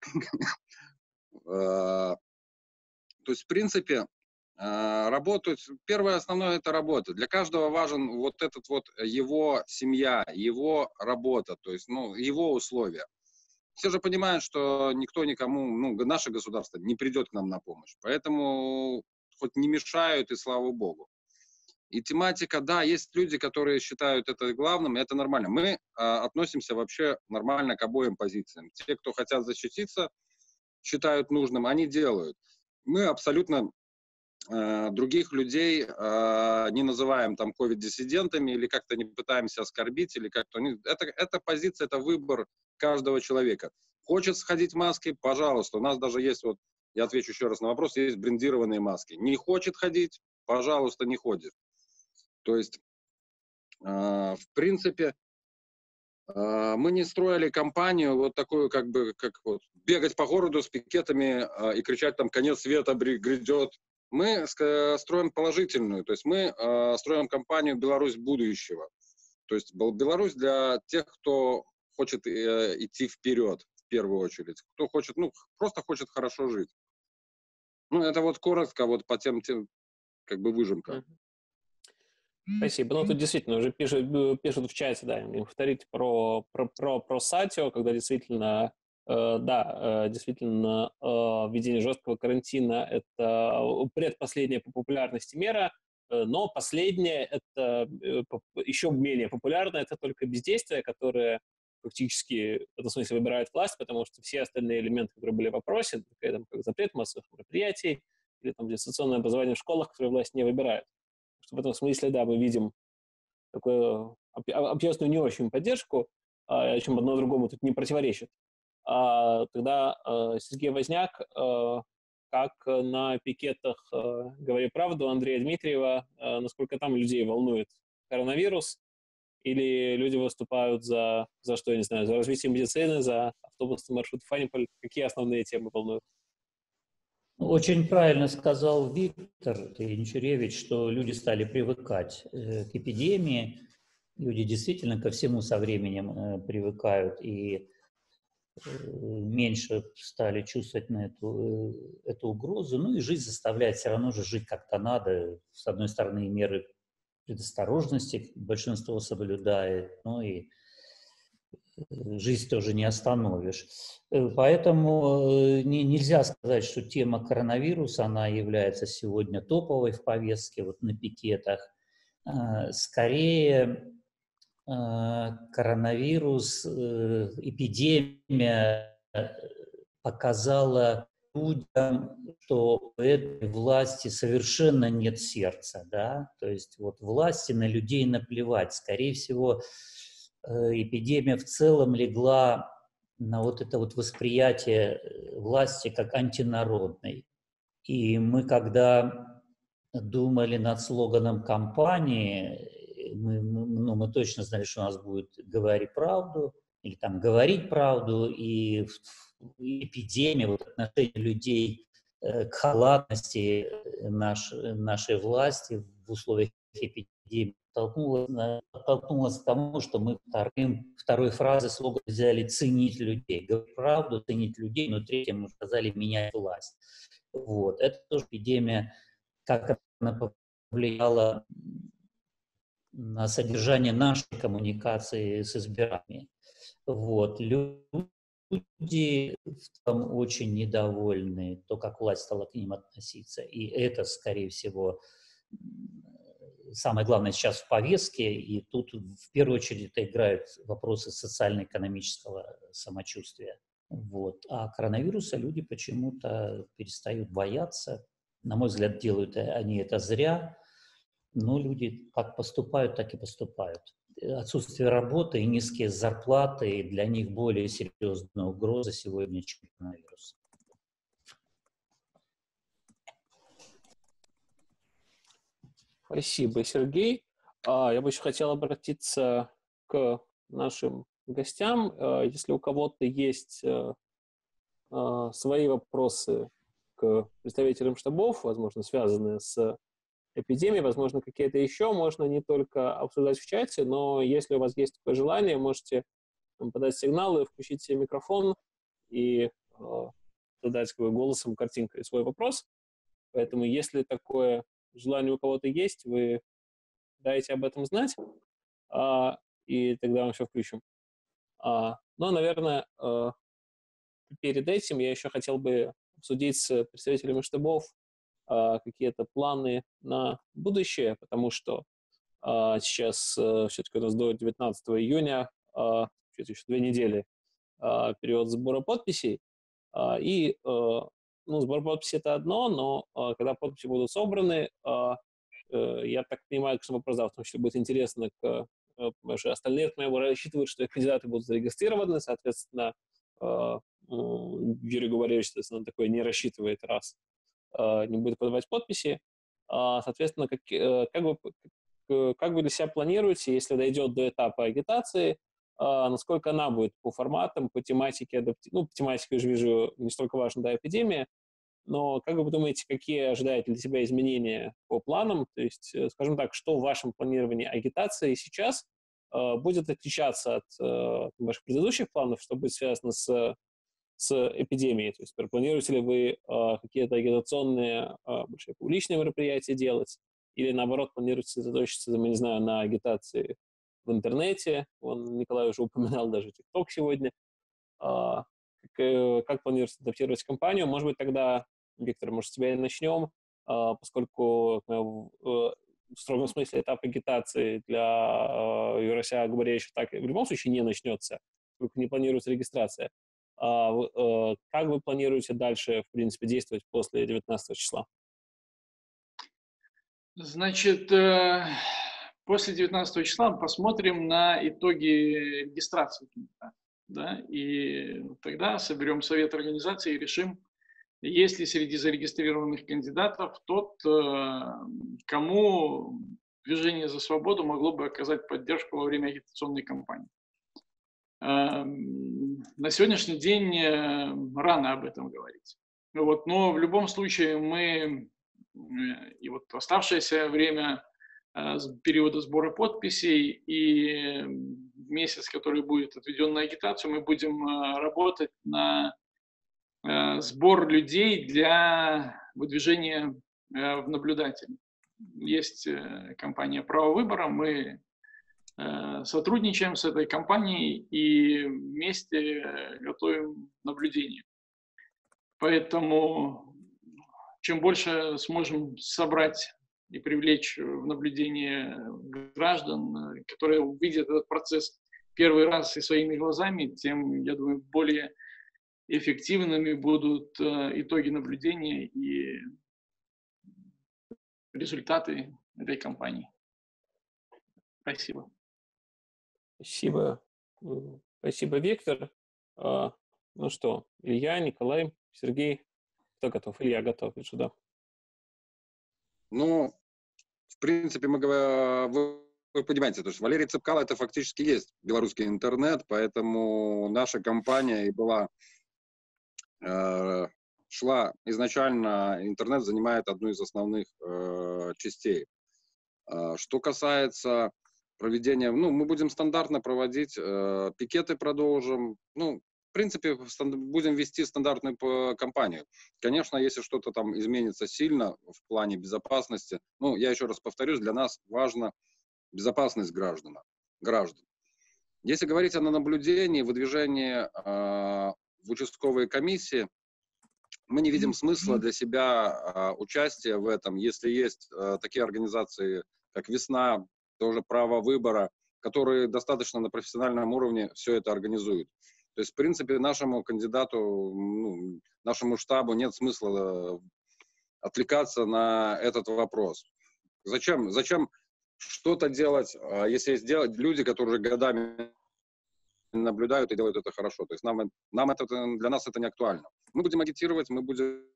То есть, в принципе, работают. Первое основное – это работа. Для каждого важен вот этот вот его семья, его работа, то есть, ну, его условия. Все же понимают, что никто никому, ну, наше государство не придет к нам на помощь. Поэтому хоть не мешают, и слава богу. И тематика, да, есть люди, которые считают это главным, и это нормально. Мы а, относимся вообще нормально к обоим позициям. Те, кто хотят защититься, считают нужным, они делают. Мы абсолютно а, других людей а, не называем там ковид-диссидентами или как-то не пытаемся оскорбить, или как-то... Это, это позиция, это выбор каждого человека. Хочет сходить в маске, пожалуйста. У нас даже есть, вот, я отвечу еще раз на вопрос, есть брендированные маски. Не хочет ходить, пожалуйста, не ходит. То есть, э, в принципе, э, мы не строили кампанию вот такую, как бы, как вот, бегать по городу с пикетами э, и кричать там «конец света грядет». Мы э, строим положительную, то есть мы э, строим кампанию «Беларусь будущего». То есть Беларусь для тех, кто хочет э, идти вперед, в первую очередь, кто хочет, ну, просто хочет хорошо жить. Ну, это вот коротко, вот по тем, тем как бы, выжимка. Спасибо. Ну, тут действительно уже пишут, пишут в чате, да, повторить про, про, про, про Сатио, когда действительно, э, да, э, действительно э, введение жесткого карантина – это предпоследняя по популярности мера, э, но последняя, это э, еще менее популярная, это только бездействие, которое фактически, в этом смысле, выбирает власть, потому что все остальные элементы, которые были в вопросе, там, как запрет массовых мероприятий или там дистанционное образование в школах, которые власть не выбирает. В этом смысле, да, мы видим такую общественную не очень поддержку, о чем одно другому тут не противоречит. А тогда Сергей Возняк, как на пикетах «Говори правду» Андрея Дмитриева, насколько там людей волнует коронавирус, или люди выступают за, за что, я не знаю, за развитие медицины, за автобусный маршрут в Фаниполь? Какие основные темы волнуют? Очень правильно сказал Виктор Янчуревич, что люди стали привыкать к эпидемии. Люди действительно ко всему со временем привыкают и меньше стали чувствовать на эту, эту угрозу. Ну и жизнь заставляет все равно же жить как-то надо. С одной стороны, меры предосторожности большинство соблюдает, но и жизнь тоже не остановишь. Поэтому не, нельзя сказать, что тема коронавируса, она является сегодня топовой в повестке, вот на пикетах. Скорее, коронавирус, эпидемия показала людям, что у этой власти совершенно нет сердца, да, то есть вот власти на людей наплевать. Скорее всего, эпидемия в целом легла на вот это вот восприятие власти как антинародной. И мы, когда думали над слоганом кампании, мы, ну, ну, мы точно знали, что у нас будет «говори правду» или там «говорить правду», и, и эпидемия, вот отношение людей к халатности наш, нашей власти в условиях эпидемии толкнулась, толкнулась к тому, что мы вторым, второй фразы слоган взяли «ценить людей». Говорить правду, ценить людей, но третьим мы сказали «менять власть». Вот. Это тоже эпидемия, как она повлияла на содержание нашей коммуникации с избирателями. Вот. Люди там очень недовольны, то, как власть стала к ним относиться. И это, скорее всего, самое главное сейчас в повестке. И тут в первую очередь это играют вопросы социально-экономического самочувствия. Вот. А коронавируса люди почему-то перестают бояться. На мой взгляд, делают они это зря. Но люди как поступают, так и поступают. Отсутствие работы и низкие зарплаты для них более серьезная угроза сегодня, чем коронавирус. Спасибо, Сергей. Я бы еще хотел обратиться к нашим гостям. Если у кого-то есть свои вопросы к представителям штабов, возможно, связанные с эпидемии, возможно, какие-то еще можно не только обсуждать в чате, но если у вас есть такое желание, можете там, подать сигналы, включить себе микрофон и э, задать как бы, голосом, картинкой свой вопрос. Поэтому если такое желание у кого-то есть, вы дайте об этом знать, а, и тогда мы все включим. А, но, наверное, э, перед этим я еще хотел бы обсудить с представителями штабов какие-то планы на будущее, потому что а, сейчас а, все-таки у нас до девятнадцатого июня, а, еще две недели, а, период сбора подписей, а, и а, ну, сбор подписей это одно, но а, когда подписи будут собраны, а, а, я так понимаю, что вопрос, да, в том числе будет интересно, к, а, остальные от моего рассчитывают, что их кандидаты будут зарегистрированы, соответственно, а, Юрий Губаревич, соответственно, такое не рассчитывает раз. Не будет подавать подписи. Соответственно, как, как, вы, как вы для себя планируете, если дойдет до этапа агитации, насколько она будет по форматам, по тематике адапти... Ну, по тематике, я же вижу, не столько важна, да, эпидемия, но как вы думаете, какие ожидаете для себя изменения по планам? То есть, скажем так, что в вашем планировании агитации сейчас будет отличаться от ваших предыдущих планов, что будет связано с с эпидемией? То есть планируете ли вы э, какие-то агитационные, э, большие публичные мероприятия делать, или наоборот планируете сосредоточиться, я не знаю, на агитации в интернете? Вон Николай уже упоминал даже TikTok сегодня. Э, как, э, как планируете адаптировать кампанию? Может быть, тогда, Виктор, может, с тебя и начнем, э, поскольку э, в строгом смысле этап агитации для э, Юрася Губаревича так в любом случае не начнется, поскольку не планируется регистрация. Uh, uh, как вы планируете дальше, в принципе, действовать после девятнадцатого числа? Значит, после девятнадцатого числа мы посмотрим на итоги регистрации кандидатов, да, и тогда соберем совет организации и решим, есть ли среди зарегистрированных кандидатов тот, кому Движение за свободу могло бы оказать поддержку во время агитационной кампании. На сегодняшний день рано об этом говорить. Вот, но в любом случае мы и вот оставшееся время периода сбора подписей и месяц, который будет отведен на агитацию, мы будем работать на сбор людей для выдвижения в наблюдатели. Есть компания «Право выбора», мы сотрудничаем с этой компанией и вместе готовим наблюдение. Поэтому чем больше сможем собрать и привлечь в наблюдение граждан, которые увидят этот процесс первый раз и своими глазами, тем, я думаю, более эффективными будут итоги наблюдения и результаты этой кампании. Спасибо. Спасибо. Спасибо, Виктор. Ну что, Илья, Николай, Сергей, кто готов? Илья готов, вижу, да. Ну, в принципе, мы вы понимаете, то есть Валерий Цепкало это фактически есть белорусский интернет, поэтому наша компания и была, э, шла изначально, интернет занимает одну из основных э, частей. Э, что касается проведения, ну, мы будем стандартно проводить, э, пикеты продолжим, ну, в принципе, будем вести стандартную кампанию. Конечно, если что-то там изменится сильно в плане безопасности, ну, я еще раз повторюсь, для нас важно безопасность граждан. граждан. Если говорить о наблюдении, выдвижении э, в участковые комиссии, мы не видим смысла для себя э, участия в этом, если есть э, такие организации, как «Весна», тоже право выбора, которые достаточно на профессиональном уровне все это организуют. То есть, в принципе, нашему кандидату, ну, нашему штабу нет смысла отвлекаться на этот вопрос. Зачем, зачем что-то делать, если есть делать люди, которые годами наблюдают и делают это хорошо? То есть нам, нам это, для нас это не актуально. Мы будем агитировать, мы будем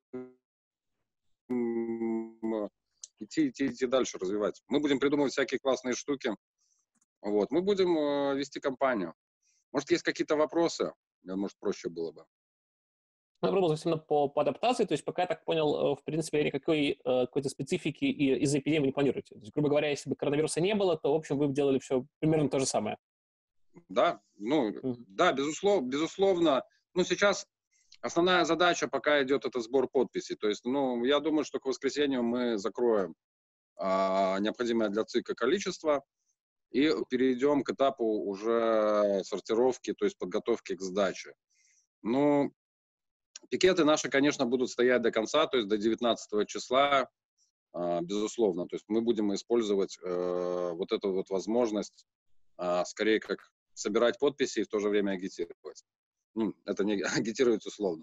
идти, идти, идти дальше, развивать. Мы будем придумывать всякие классные штуки. Вот. Мы будем вести кампанию. Может, есть какие-то вопросы? Может, проще было бы. Ну, вопрос именно по, по адаптации, то есть пока я так понял, в принципе, никакой какой-то специфики из-за эпидемии не планируете. То есть, грубо говоря, если бы коронавируса не было, то, в общем, вы бы делали все примерно то же самое. Да, ну, Mm-hmm. да, безусловно, безусловно. Ну, сейчас основная задача пока идет это сбор подписей. То есть, ну, я думаю, что к воскресенью мы закроем а, необходимое для ЦИКа количество и перейдем к этапу уже сортировки, то есть подготовки к сдаче. Ну, пикеты наши, конечно, будут стоять до конца, то есть до девятнадцатого числа, а, безусловно. То есть мы будем использовать э, вот эту вот возможность, а, скорее как собирать подписи и в то же время агитировать. Ну, это не агитировать условно.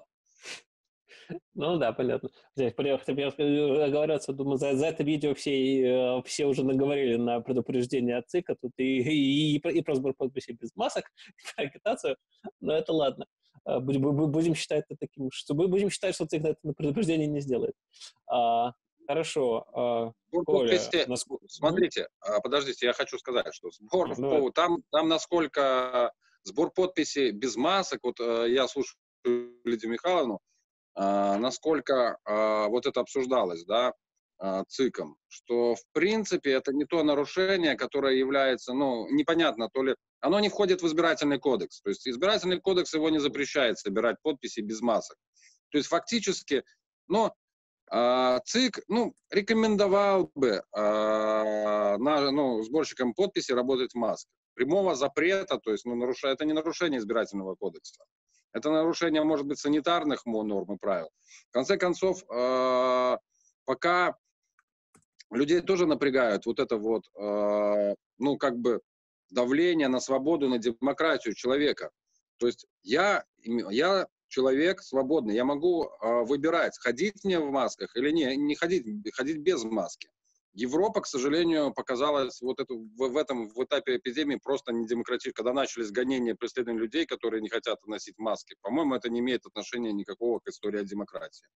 Ну да, понятно. Я оговориться, думаю, за, за это видео все, все уже наговорили на предупреждение от ЦИКа, тут и, и, и, и про сбор подписей без масок, и про агитацию, но это ладно. Будем, будем считать это таким, что будем считать, что ЦИК на это предупреждение не сделает. А, хорошо. А, сбор Коля, подписи, насколько... смотрите, подождите, я хочу сказать, что сбор, Ну, там, там насколько сбор подписей без масок, вот я слушаю Лидию Михайловну, Uh, насколько uh, вот это обсуждалось, да, uh, ЦИКом, что в принципе это не то нарушение, которое является, ну, непонятно, то ли оно не входит в избирательный кодекс, то есть избирательный кодекс его не запрещает собирать подписи без масок. То есть фактически, ну, uh, ЦИК, ну, рекомендовал бы uh, на, ну, сборщикам подписи работать в масках. Прямого запрета, то есть, ну, наруша... это не нарушение избирательного кодекса. Это нарушение, может быть, санитарных норм и правил. В конце концов, э, пока людей тоже напрягают вот это вот, э, ну, как бы давление на свободу, на демократию человека. То есть я, я человек свободный, я могу э, выбирать, ходить мне в масках или не, не ходить, ходить без маски. Европа, к сожалению, показалась вот это, в, в этом в этапе эпидемии просто недемократичной. Когда начались гонения, преследования людей, которые не хотят носить маски, по-моему, это не имеет отношения никакого к истории о демократии.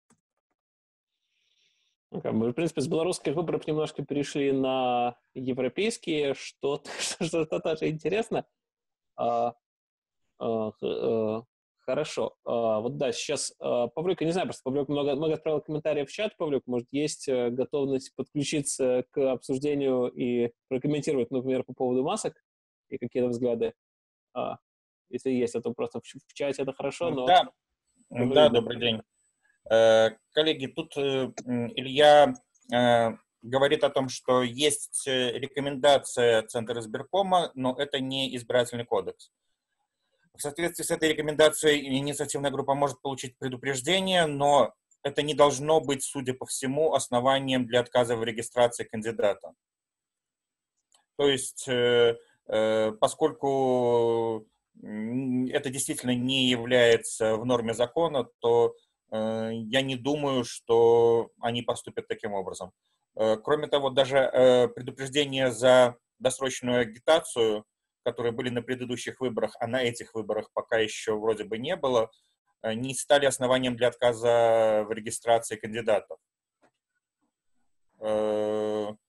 Okay. Мы, в принципе, с белорусских выборов немножко перешли на европейские, что-то, что-то тоже интересно. А, а, а, Хорошо. Uh, вот да, сейчас uh, Павлюк, я не знаю, просто Павлюк много, много отправил комментариев в чат. Павлюк, может, есть uh, готовность подключиться к обсуждению и прокомментировать, например, по поводу масок и какие-то взгляды? Uh, если есть, а то просто в, в чате это хорошо, но... Да, да, добрый день. Э, коллеги, тут э, Илья э, говорит о том, что есть рекомендация Центра избиркома, но это не избирательный кодекс. В соответствии с этой рекомендацией инициативная группа может получить предупреждение, но это не должно быть, судя по всему, основанием для отказа в регистрации кандидата. То есть, э, э, поскольку это действительно не является в норме закона, то э, я не думаю, что они поступят таким образом. Э, кроме того, даже э, предупреждение за досрочную агитацию, которые были на предыдущих выборах, а на этих выборах пока еще вроде бы не было, не стали основанием для отказа в регистрации кандидатов.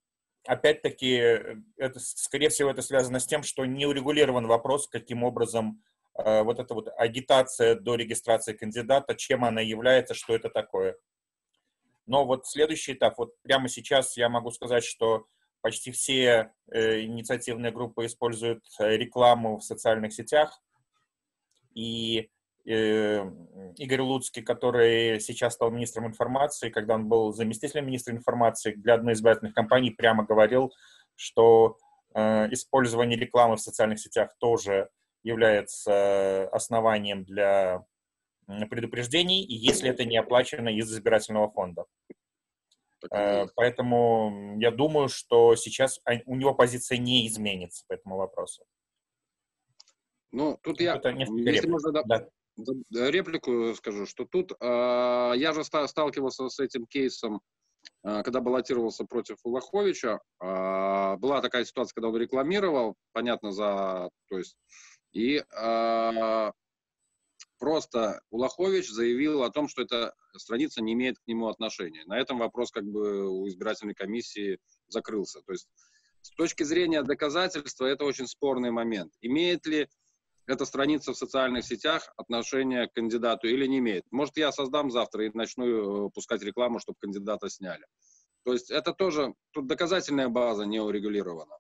опять-таки, это, скорее всего, это связано с тем, что не урегулирован вопрос, каким образом э, вот эта вот агитация до регистрации кандидата, чем она является, что это такое. Но вот следующий этап, вот прямо сейчас я могу сказать, что почти все э, инициативные группы используют рекламу в социальных сетях, и э, Игорь Луцкий, который сейчас стал министром информации, когда он был заместителем министра информации, для одной из избирательных кампаний прямо говорил, что э, использование рекламы в социальных сетях тоже является основанием для предупреждений, и если это не оплачено из избирательного фонда. Э, поэтому я думаю, что сейчас у него позиция не изменится по этому вопросу. Ну, тут я, если реплик. можно, да. реплику скажу, что тут э, я же ста- сталкивался с этим кейсом, э, когда баллотировался против Улаховича. Э, была такая ситуация, когда он рекламировал, понятно, за, то есть, и э, просто Улахович заявил о том, что эта страница не имеет к нему отношения. На этом вопрос как бы у избирательной комиссии закрылся. То есть, с точки зрения доказательства, это очень спорный момент. Имеет ли эта страница в социальных сетях отношение к кандидату или не имеет? Может, я создам завтра и начну пускать рекламу, чтобы кандидата сняли. То есть это тоже, тут доказательная база не урегулирована.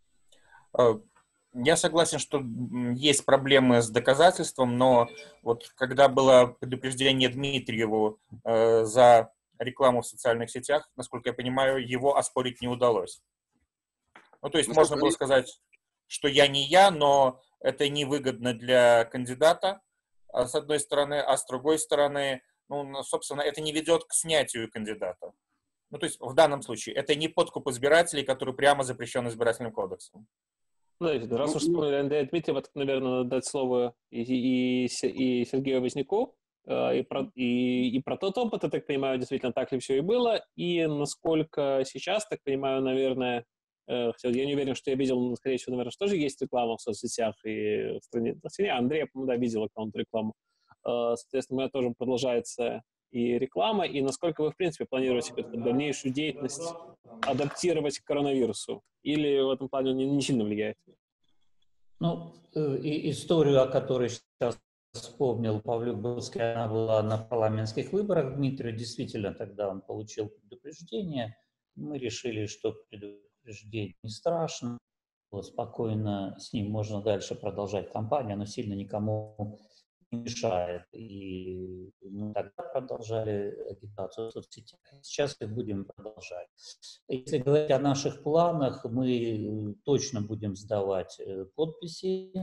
Я согласен, что есть проблемы с доказательством, но вот когда было предупреждение Дмитриеву э, за рекламу в социальных сетях, насколько я понимаю, его оспорить не удалось. Ну, то есть насколько можно было я... сказать, что я не я, но это невыгодно для кандидата, с одной стороны, а с другой стороны, ну, собственно, это не ведет к снятию кандидата. Ну, то есть в данном случае это не подкуп избирателей, который прямо запрещен избирательным кодексом. Ну, раз уж вспомнили Андрея Дмитриева, так, наверное, надо дать слово и, и, и Сергею Возняку, и про, и, и про тот опыт, я так понимаю, действительно так ли все и было, и насколько сейчас, так понимаю, наверное, хотя я не уверен, что я видел, скорее всего, наверное, что тоже есть реклама в соцсетях и в стране. Андрей, по-моему, да, видел аккаунт-рекламу. Соответственно, у меня тоже продолжается и реклама, и насколько вы, в принципе, планируете дальнейшую деятельность адаптировать к коронавирусу? Или в этом плане он не, не сильно влияет? Ну, и историю, о которой сейчас вспомнил Павлюк Бродский, она была на парламентских выборах. Дмитрий действительно тогда он получил предупреждение. Мы решили, что предупреждение не страшно. Вот, спокойно с ним можно дальше продолжать кампанию, оно сильно никому не мешает. И мы тогда продолжали агитацию в соцсетях, сейчас и будем продолжать. Если говорить о наших планах, мы точно будем сдавать подписи.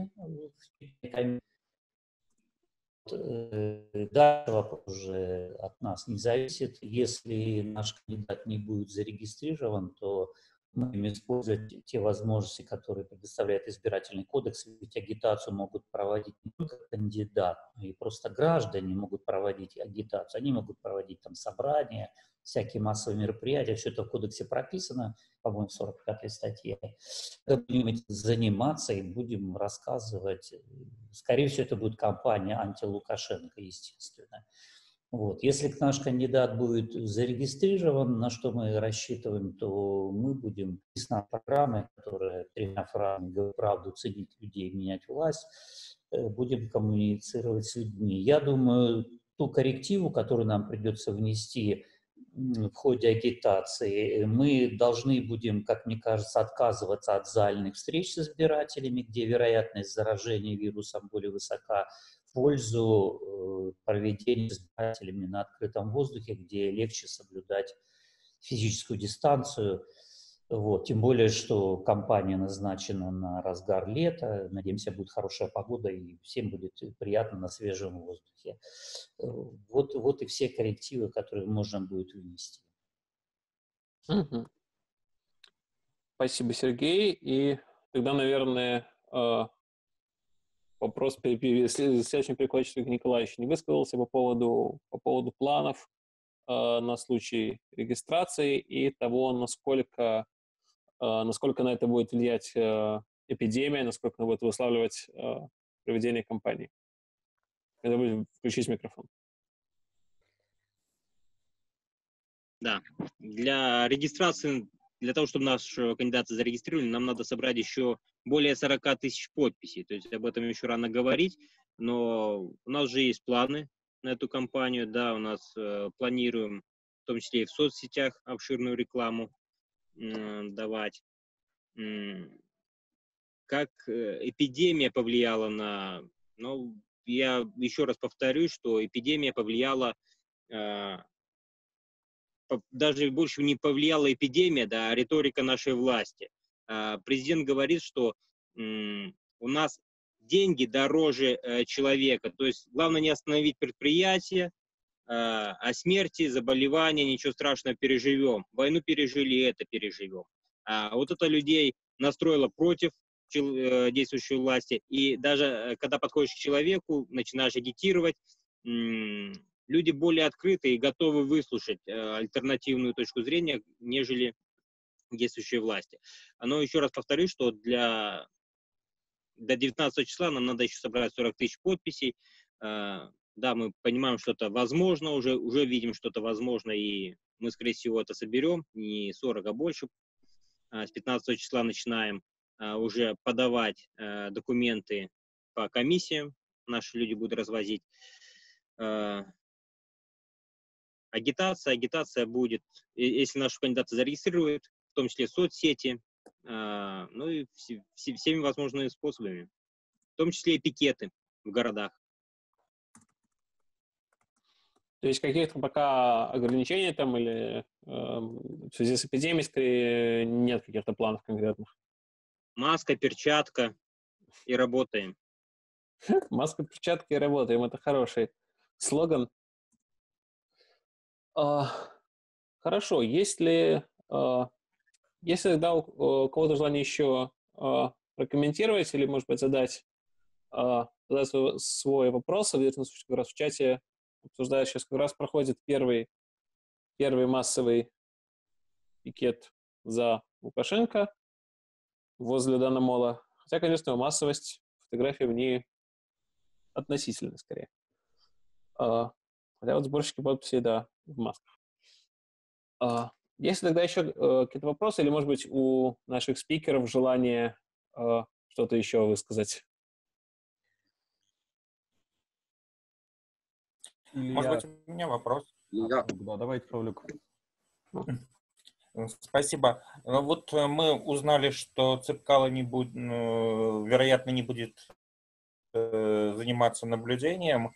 Дальше вопрос уже от нас не зависит. Если наш кандидат не будет зарегистрирован, то мы будем использовать те возможности, которые предоставляет избирательный кодекс. Ведь агитацию могут проводить не только кандидат, но и просто граждане могут проводить агитацию. Они могут проводить там собрания, всякие массовые мероприятия. Все это в кодексе прописано, по-моему, в сорок пятой статье. Мы будем этим заниматься и будем рассказывать. Скорее всего, это будет кампания анти-Лукашенко, естественно. Вот. Если наш кандидат будет зарегистрирован, на что мы рассчитываем, то мы будем писать программы, которые тремя фразами говорят правду, ценить людей, менять власть, будем коммуницировать с людьми. Я думаю, ту коррективу, которую нам придется внести в ходе агитации, мы должны будем, как мне кажется, отказываться от зальных встреч с избирателями, где вероятность заражения вирусом более высока, в пользу проведения с избирателями на открытом воздухе, где легче соблюдать физическую дистанцию. Вот. Тем более, что кампания назначена на разгар лета. Надеемся, будет хорошая погода и всем будет приятно на свежем воздухе. Вот, вот и все коррективы, которые можно будет внести. Угу. Спасибо, Сергей. И тогда, наверное, вопрос следующий перекладчик Николай еще не высказался по поводу, по поводу планов на случай регистрации и того, насколько насколько на это будет влиять э, эпидемия, насколько она будет выславливать э, проведение кампании. Когда будем включить микрофон. Да, для регистрации для того, чтобы нашего кандидата зарегистрировали, нам надо собрать еще более сорок тысяч подписей. То есть об этом еще рано говорить, но у нас уже есть планы на эту кампанию. Да, у нас э, планируем, в том числе и в соцсетях, обширную рекламу э, давать. Как эпидемия повлияла на... Ну, я еще раз повторюсь, что эпидемия повлияла... Э, даже больше не повлияла эпидемия, да, а риторика нашей власти. Э, президент говорит, что э, у нас деньги дороже э, человека. То есть главное не остановить предприятие, э, а смерти, заболевания, ничего страшного, переживем. Войну пережили, это переживем. А вот это людей настроило против действующей власти, и даже когда подходишь к человеку, начинаешь агитировать, люди более открыты и готовы выслушать альтернативную точку зрения, нежели действующей власти. Но еще раз повторюсь, что для до девятнадцатого числа нам надо еще собрать сорок тысяч подписей. Да, мы понимаем, что это возможно, уже, уже видим, что это возможно, и мы, скорее всего, это соберем, не сорок, а больше. С пятнадцатого числа начинаем уже подавать э, документы по комиссиям, наши люди будут развозить. Э, агитация, агитация будет, если наши кандидаты зарегистрируют, в том числе соцсети, э, ну и все, все, всеми возможными способами, в том числе и пикеты в городах. То есть каких-то пока ограничений там или э, в связи с эпидемией скорее нет каких-то планов конкретных? Маска, перчатка и работаем. Маска, перчатка и работаем. Это хороший слоган. А, хорошо. Есть ли, а, есть ли тогда у, у кого-то желание еще а, прокомментировать или, может быть, задать, а, задать свой, свой вопрос? В этом случае как раз в чате обсуждают, сейчас как раз проходит первый, первый массовый пикет за Лукашенко возле Дана Мола. Хотя, конечно, массовость фотографий в ней относительно, скорее. А, хотя вот сборщики подписей, да, в масках. А, есть тогда еще а, какие-то вопросы, или, может быть, у наших спикеров желание а, что-то еще высказать? Может быть, у меня вопрос? Да, да, давайте, Павлюк. Спасибо. Вот мы узнали, что Цепкало не будет, вероятно, не будет заниматься наблюдением.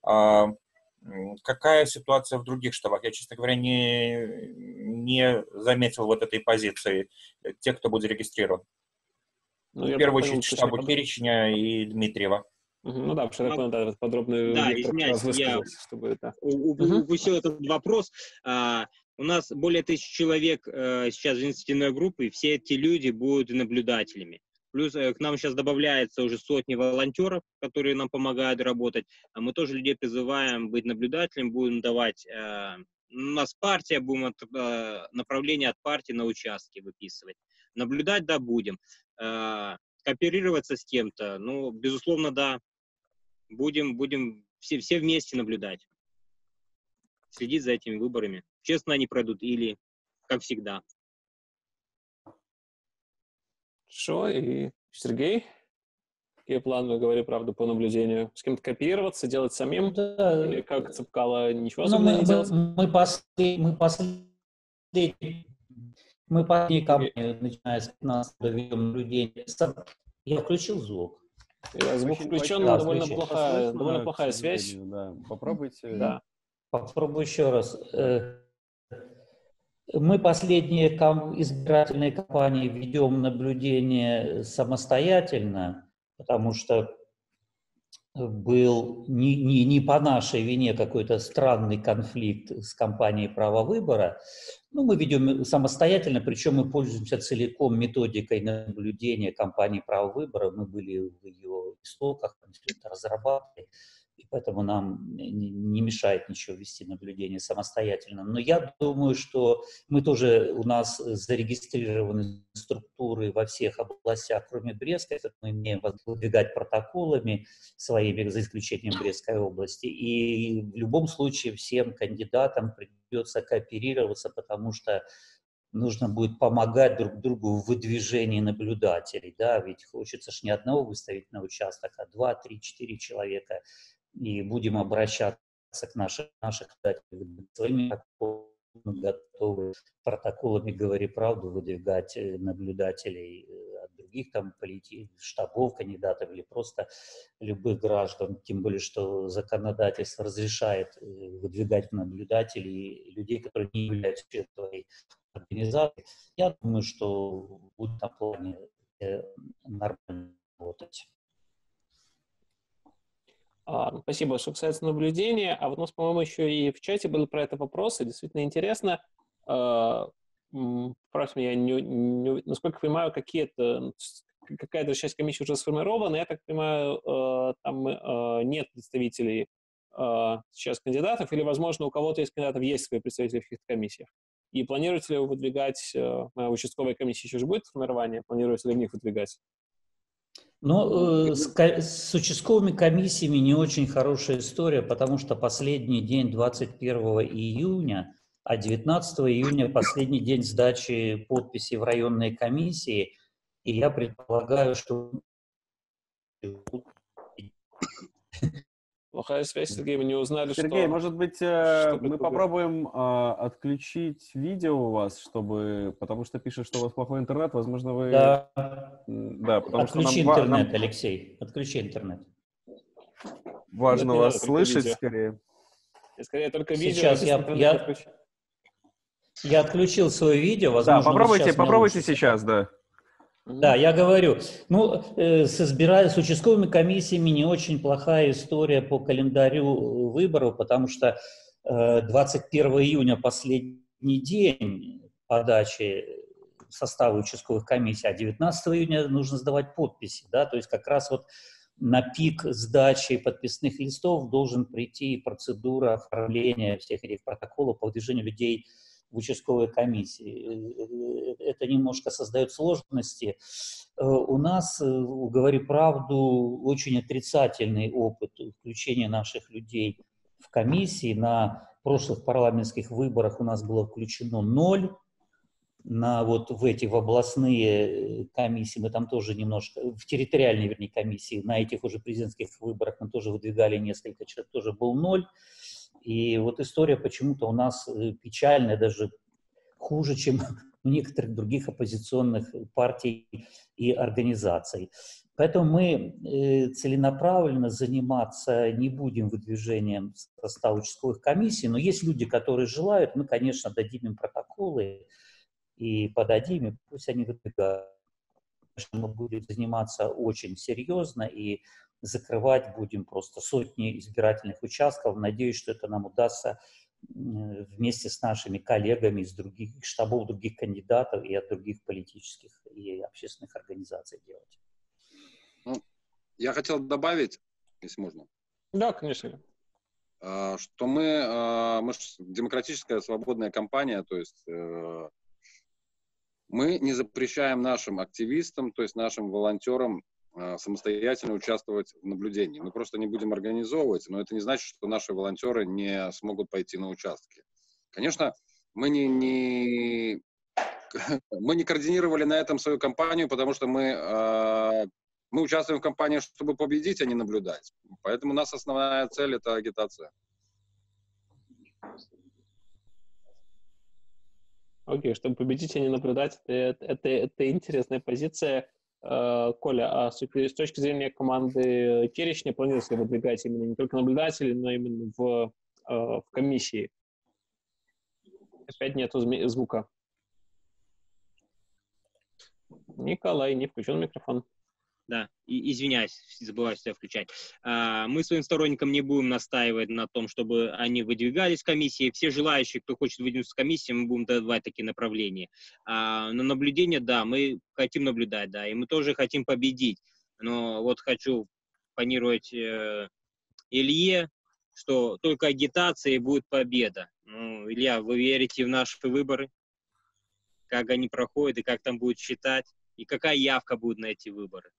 Какая ситуация в других штабах? Я, честно говоря, не, не заметил вот этой позиции. Те, кто будет зарегистрирован. Ну, в первую очередь штабу Киричня и Дмитриева. Угу, ну да, потому что я понял, да, подробно да, извиняюсь, я чтобы это... упустил угу. этот вопрос. А, у нас более тысячи человек а, сейчас в инициативной группе, и все эти люди будут наблюдателями. Плюс а, к нам сейчас добавляется уже сотни волонтеров, которые нам помогают работать. А мы тоже людей призываем быть наблюдателем, будем давать... А, у нас партия, будем от, а, направление от партии на участки выписывать. Наблюдать, да, будем. А, кооперироваться с кем-то, ну, безусловно, да. Будем, будем все, все вместе наблюдать, следить за этими выборами. Честно они пройдут или как всегда. Хорошо, и Сергей? Какие планы, вы говорили, правда, по наблюдению? С кем-то кооперироваться, делать самим? Да. Или как Цепкало ничего особенного мы, не делать? Мы, мы, послед, мы последние мы последние кампании, начиная с пятнадцатого ведем наблюдение. Я включил звук. Я звук включен, но довольно плохая, довольно плохая связь. Да. Попробуйте. Да. Попробую еще раз. Мы последние избирательные кампании ведем наблюдение самостоятельно, потому что был не, не, не по нашей вине какой-то странный конфликт с кампанией права выбора. Ну, мы ведем самостоятельно, причем мы пользуемся целиком методикой наблюдения кампании права выбора. Мы были в ее истоках, мы все это разрабатывали, и поэтому нам не, не мешает ничего вести наблюдение самостоятельно. Но я думаю, что мы тоже, у нас зарегистрированы структуры во всех областях, кроме Брестской, мы имеем возможность выдвигать протоколами своими, за исключением Брестской области. И в любом случае всем кандидатам придется кооперироваться, потому что нужно будет помогать друг другу в выдвижении наблюдателей, да, ведь хочется ж не одного выставить на участок, а два, три, четыре человека, и будем обращаться к нашим, наших своими готовы протоколами «Говори правду» выдвигать наблюдателей от других там политиков, штабов, кандидатов или просто любых граждан, тем более, что законодательство разрешает выдвигать наблюдателей людей, которые не являются членами организации. Я думаю, что будет на плане нормально работать. А, спасибо, что касается наблюдения. А вот у нас, по-моему, еще и в чате были про это вопросы. Действительно интересно. А, Правда, я не, не, насколько я понимаю, какие-то, какая-то часть комиссии уже сформирована. Я так понимаю, там нет представителей сейчас кандидатов, или, возможно, у кого-то из кандидатов есть свои представители в каких-то комиссиях. И планируете ли вы выдвигать, участковая комиссия еще же будет формирование, планируете ли в них выдвигать? Ну, э, с, с участковыми комиссиями не очень хорошая история, потому что последний день двадцать первого июня, а девятнадцатого июня последний день сдачи подписей в районные комиссии, и я предполагаю, что... Плохая связь, Сергей, мы не узнали, Сергей, что... Сергей, может быть, что мы попробуем э, отключить видео у вас, чтобы... Потому что пишет, что у вас плохой интернет, возможно, вы... Да, да потому отключи что нам интернет, нам... Алексей, отключи интернет. Важно Нет, вас надо, слышать, видео. скорее. Скорее, только видео. Сейчас я, я, я отключил свое видео, возможно, да, попробуйте, сейчас попробуйте сейчас, да. Да, я говорю, ну, э, с, избира... с участковыми комиссиями не очень плохая история по календарю выборов, потому что э, двадцать первого июня последний день подачи состава участковых комиссий, а девятнадцатого июня нужно сдавать подписи, да, то есть как раз вот на пик сдачи подписных листов должен прийти процедура оформления всех этих протоколов по выдвижению людей в участковой комиссии. Это немножко создает сложности. У нас, говорю правду, очень отрицательный опыт включения наших людей в комиссии. На прошлых парламентских выборах у нас было включено ноль. На вот в эти в областные комиссии мы там тоже немножко, в территориальные, вернее, комиссии, на этих уже президентских выборах мы тоже выдвигали несколько человек, тоже был ноль. И вот история почему-то у нас печальная, даже хуже, чем у некоторых других оппозиционных партий и организаций. Поэтому мы целенаправленно заниматься не будем выдвижением состава участковых комиссий, но есть люди, которые желают, мы, конечно, дадим им протоколы и подадим, и пусть они выдвигают. Мы будем заниматься очень серьезно и закрывать будем просто сотни избирательных участков. Надеюсь, что это нам удастся вместе с нашими коллегами из других штабов, других кандидатов и от других политических и общественных организаций делать. Ну, я хотел добавить, если можно. Да, конечно. Что мы, мы демократическая свободная компания, то есть мы не запрещаем нашим активистам, то есть нашим волонтерам самостоятельно участвовать в наблюдении. Мы просто не будем организовывать, но это не значит, что наши волонтеры не смогут пойти на участки. Конечно, мы не, не, мы не координировали на этом свою кампанию, потому что мы, мы участвуем в кампании, чтобы победить, а не наблюдать. Поэтому у нас основная цель – это агитация. Окей, okay, чтобы победить, а не наблюдать, это, это, это интересная позиция. Коля, а с точки зрения команды Черешня, планируется ли выдвигать именно не только наблюдателей, но именно в, в комиссии? Опять нету звука. Николай, не включен микрофон. Да, и, извиняюсь, забываю себя включать. А, мы своим сторонникам не будем настаивать на том, чтобы они выдвигались в комиссии. Все желающие, кто хочет выдвинуться в комиссии, мы будем давать такие направления. А, на наблюдение, да, мы хотим наблюдать, да, и мы тоже хотим победить. Но вот хочу планировать э, Илье, что только агитация и будет победа. Ну, Илья, вы верите в наши выборы? Как они проходят и как там будут считать? И какая явка будет на эти выборы?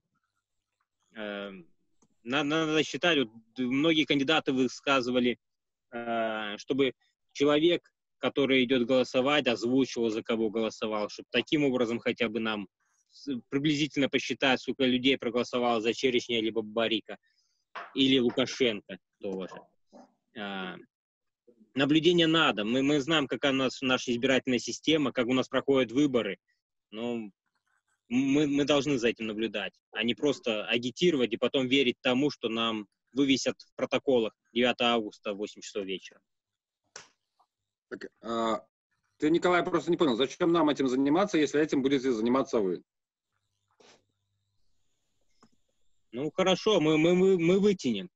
Надо считать, вот многие кандидаты высказывали, чтобы человек который идет голосовать, озвучивал, за кого голосовал, чтобы таким образом хотя бы нам приблизительно посчитать, сколько людей проголосовало за Черешня либо Бабарика, или Лукашенко тоже. А, наблюдение надо. Мы, мы знаем, какая у нас наша избирательная система, как у нас проходят выборы. Но мы, мы должны за этим наблюдать, а не просто агитировать и потом верить тому, что нам вывесят в протоколах девятого августа в восемь часов вечера. Так, а, ты, Николай, просто не понял, зачем нам этим заниматься, если этим будете заниматься вы? Ну, хорошо, мы, мы, мы, мы вытянем.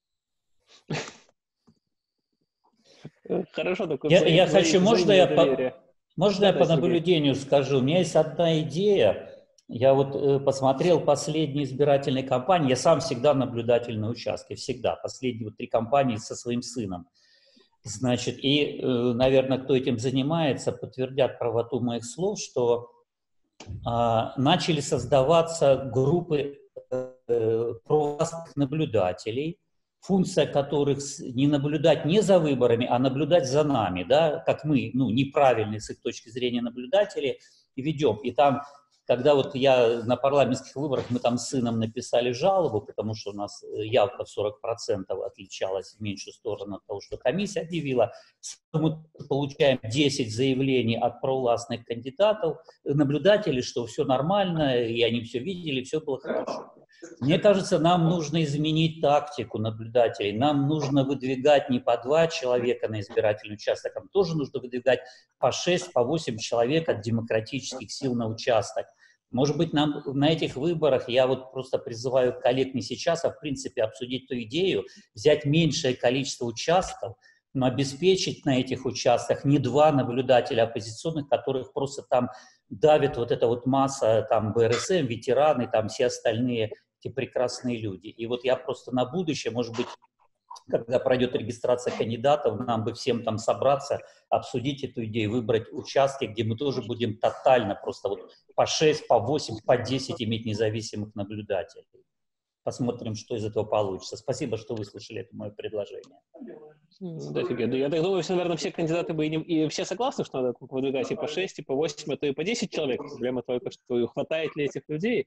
Хорошо, такой Я, я хочу, можно я, по, можно да, я по наблюдению скажу? У меня есть одна идея. Я вот э, посмотрел последние избирательные кампании. Я сам всегда наблюдатель на участке, всегда. Последние вот три кампании со своим сыном. Значит, и, э, наверное, кто этим занимается, подтвердят правоту моих слов, что э, начали создаваться группы э, провластных наблюдателей, функция которых не наблюдать не за выборами, а наблюдать за нами, да, как мы, ну, неправильные с их точки зрения наблюдатели, ведем. И там, когда вот я на парламентских выборах, мы там с сыном написали жалобу, потому что у нас явка в сорок процентов отличалась в меньшую сторону от того, что комиссия объявила. Мы получаем десять заявлений от провластных кандидатов, наблюдателей, что все нормально, и они все видели, все было хорошо. Мне кажется, нам нужно изменить тактику наблюдателей. Нам нужно выдвигать не по два человека на избирательный участок, а тоже нужно выдвигать по шесть, по восемь человек от демократических сил на участок. Может быть, нам на этих выборах, я вот просто призываю коллег не сейчас, а в принципе обсудить ту идею, взять меньшее количество участков, но обеспечить на этих участках не два наблюдателя оппозиционных, которых просто там давит вот эта вот масса, там бэ эр эс эм, ветераны, там все остальные эти прекрасные люди. И вот я просто на будущее, может быть, когда пройдет регистрация кандидатов, нам бы всем там собраться, обсудить эту идею, выбрать участки, где мы тоже будем тотально просто вот по шесть, по восемь, по десять иметь независимых наблюдателей. Посмотрим, что из этого получится. Спасибо, что выслушали это мое предложение. Да, офигенно. Я так думаю, что, наверное, все кандидаты бы и, не, и все согласны, что надо выдвигать и по шесть, и по восемь, а то и по десять человек. Проблема только, что хватает ли этих людей.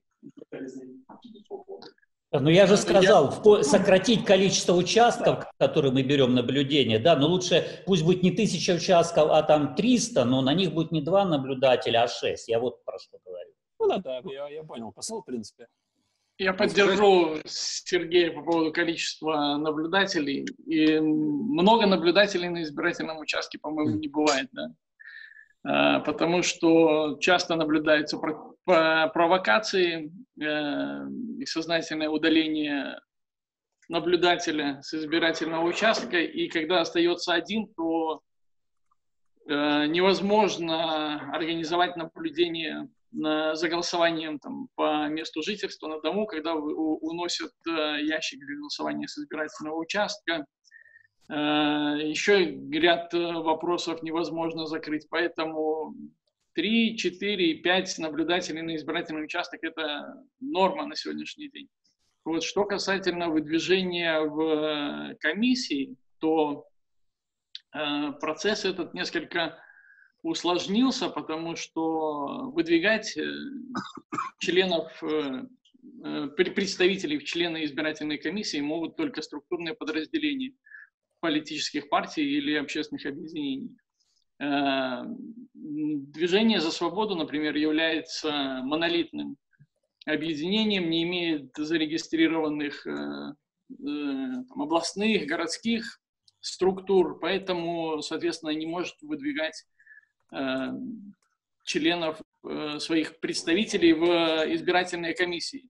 Ну, я же сказал, сократить количество участков, которые мы берем наблюдение, да, но лучше пусть будет не тысяча участков, а там триста, но на них будет не два наблюдателя, а шесть. Я вот про что говорю. Ну да, да, я, я понял посыл, в принципе. Я поддержу Сергея по поводу количества наблюдателей. И много наблюдателей на избирательном участке, по-моему, не бывает, да. Потому что часто наблюдаются провокации и сознательное удаление наблюдателя с избирательного участка. И когда остается один, то невозможно организовать наблюдение за голосованием там, по месту жительства на дому, когда уносят ящик для голосования с избирательного участка. Еще ряд вопросов невозможно закрыть, поэтому три, четыре, пять наблюдателей на избирательный участок – это норма на сегодняшний день. Вот, что касательно выдвижения в комиссии, то процесс этот несколько усложнился, потому что выдвигать членов, представителей в члены избирательной комиссии могут только структурные подразделения политических партий или общественных объединений. Движение «За свободу», например, является монолитным объединением, не имеет зарегистрированных там, областных, городских структур, поэтому, соответственно, не может выдвигать членов своих представителей в избирательные комиссии.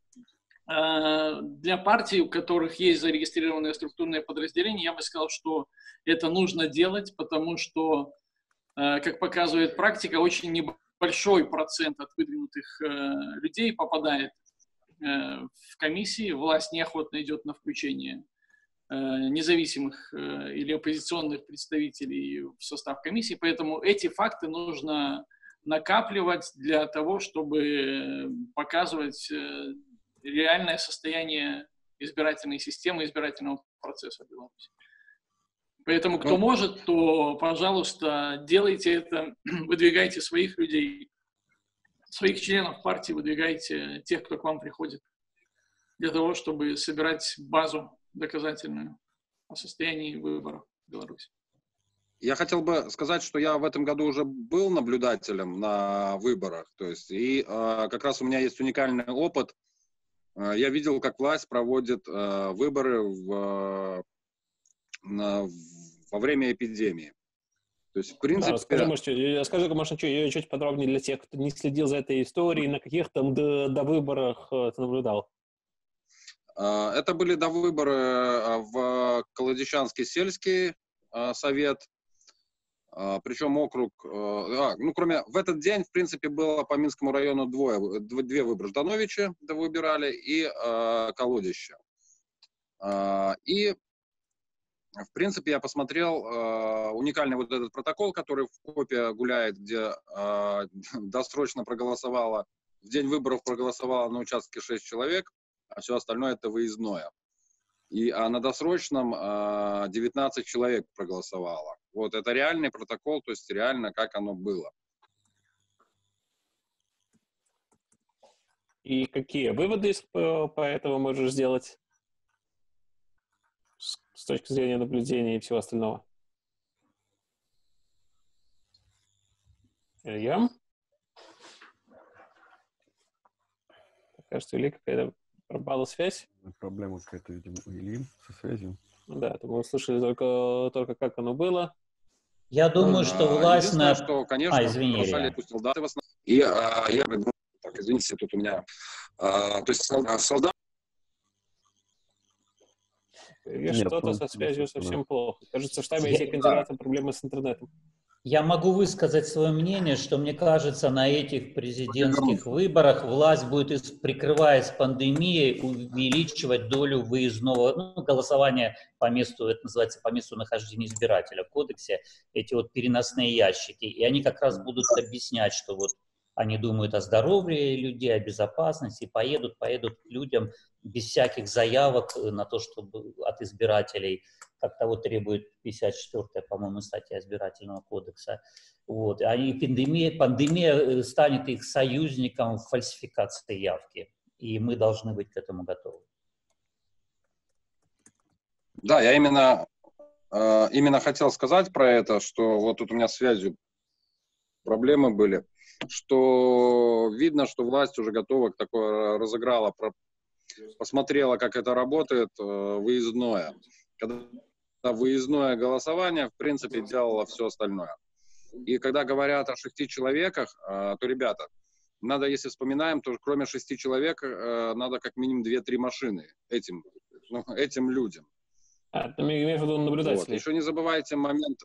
Для партий, у которых есть зарегистрированные структурные подразделения, я бы сказал, что это нужно делать, потому что, как показывает практика, очень небольшой процент от выдвинутых людей попадает в комиссии. Власть неохотно идет на включение независимых или оппозиционных представителей в состав комиссии, поэтому эти факты нужно накапливать для того, чтобы показывать реальное состояние избирательной системы, избирательного процесса в Беларуси. Поэтому кто Ну, может, то, пожалуйста, делайте это, выдвигайте своих людей, своих членов партии, выдвигайте тех, кто к вам приходит, для того, чтобы собирать базу доказательную о состоянии выборов в Беларуси. я хотел бы сказать, что я в этом году уже был наблюдателем на выборах, то есть, и э, как раз у меня есть уникальный опыт. Э, я видел, как власть проводит э, выборы в, на, во время эпидемии. То есть, в Да, принципе... расскажи, может, чуть- расскажи, может, чуть, чуть подробнее для тех, кто не следил за этой историей, на каких там до, до выборах э, ты наблюдал. э, это были довыборы э, в Колодищанский сельский э, совет, э, причем округ... э, а, ну, кроме... В этот день, в принципе, было по Минскому району двое, дв- две выборы. Ждановичи выбирали и э, Колодище. Э, и В принципе, я посмотрел э, уникальный вот этот протокол, который в копе гуляет, где э, досрочно проголосовало, в день выборов проголосовало на участке шесть человек, а все остальное это выездное. И, а на досрочном э, девятнадцать человек проголосовало. Вот это реальный протокол, то есть реально как оно было. И какие выводы из- по, по этому можешь сделать с, с точки зрения наблюдения и всего остального? Илья? Кажется, у Ильи какая-то пропала связь. Проблема какая-то, видимо, у Ильи со связью. Ну да, это мы услышали только, только как оно было. Я думаю, что А, власть единственное, на... что, конечно, А, извини, нарушали, Илья. допустим, даты в основном. И а, я, так, извините, тут у меня, а, то есть солдат. Илья, Нет, что-то ну, со связью собственно. совсем плохо. Кажется, в штабе Я- этих кандидатов проблемы с интернетом. Я могу высказать свое мнение, что мне кажется, на этих президентских выборах власть будет, из- прикрываясь пандемией, увеличивать долю выездного ну, голосования по месту, это называется по месту нахождения избирателя в кодексе, эти вот переносные ящики. И они как раз будут объяснять, что вот они думают о здоровье людей, о безопасности, поедут, поедут к людям без всяких заявок на то, чтобы от избирателей, как того требует пятьдесят четвёртая, по-моему, статья избирательного кодекса. Вот. Они, пандемия, пандемия станет их союзником в фальсификации явки, и мы должны быть к этому готовы. Да, я именно, э, именно хотел сказать про это, что вот тут у меня с связью проблемы были, что видно, что власть уже готова к такой, разыграла, про, посмотрела, как это работает, э, выездное. Когда выездное голосование, в принципе, делало все остальное. И когда говорят о шести человеках, э, то, ребята, надо, если вспоминаем, то кроме шести человек э, надо как минимум две-три машины этим, ну, этим людям. А, ты имеешь в виду Вот. наблюдателей? Еще не забывайте момент,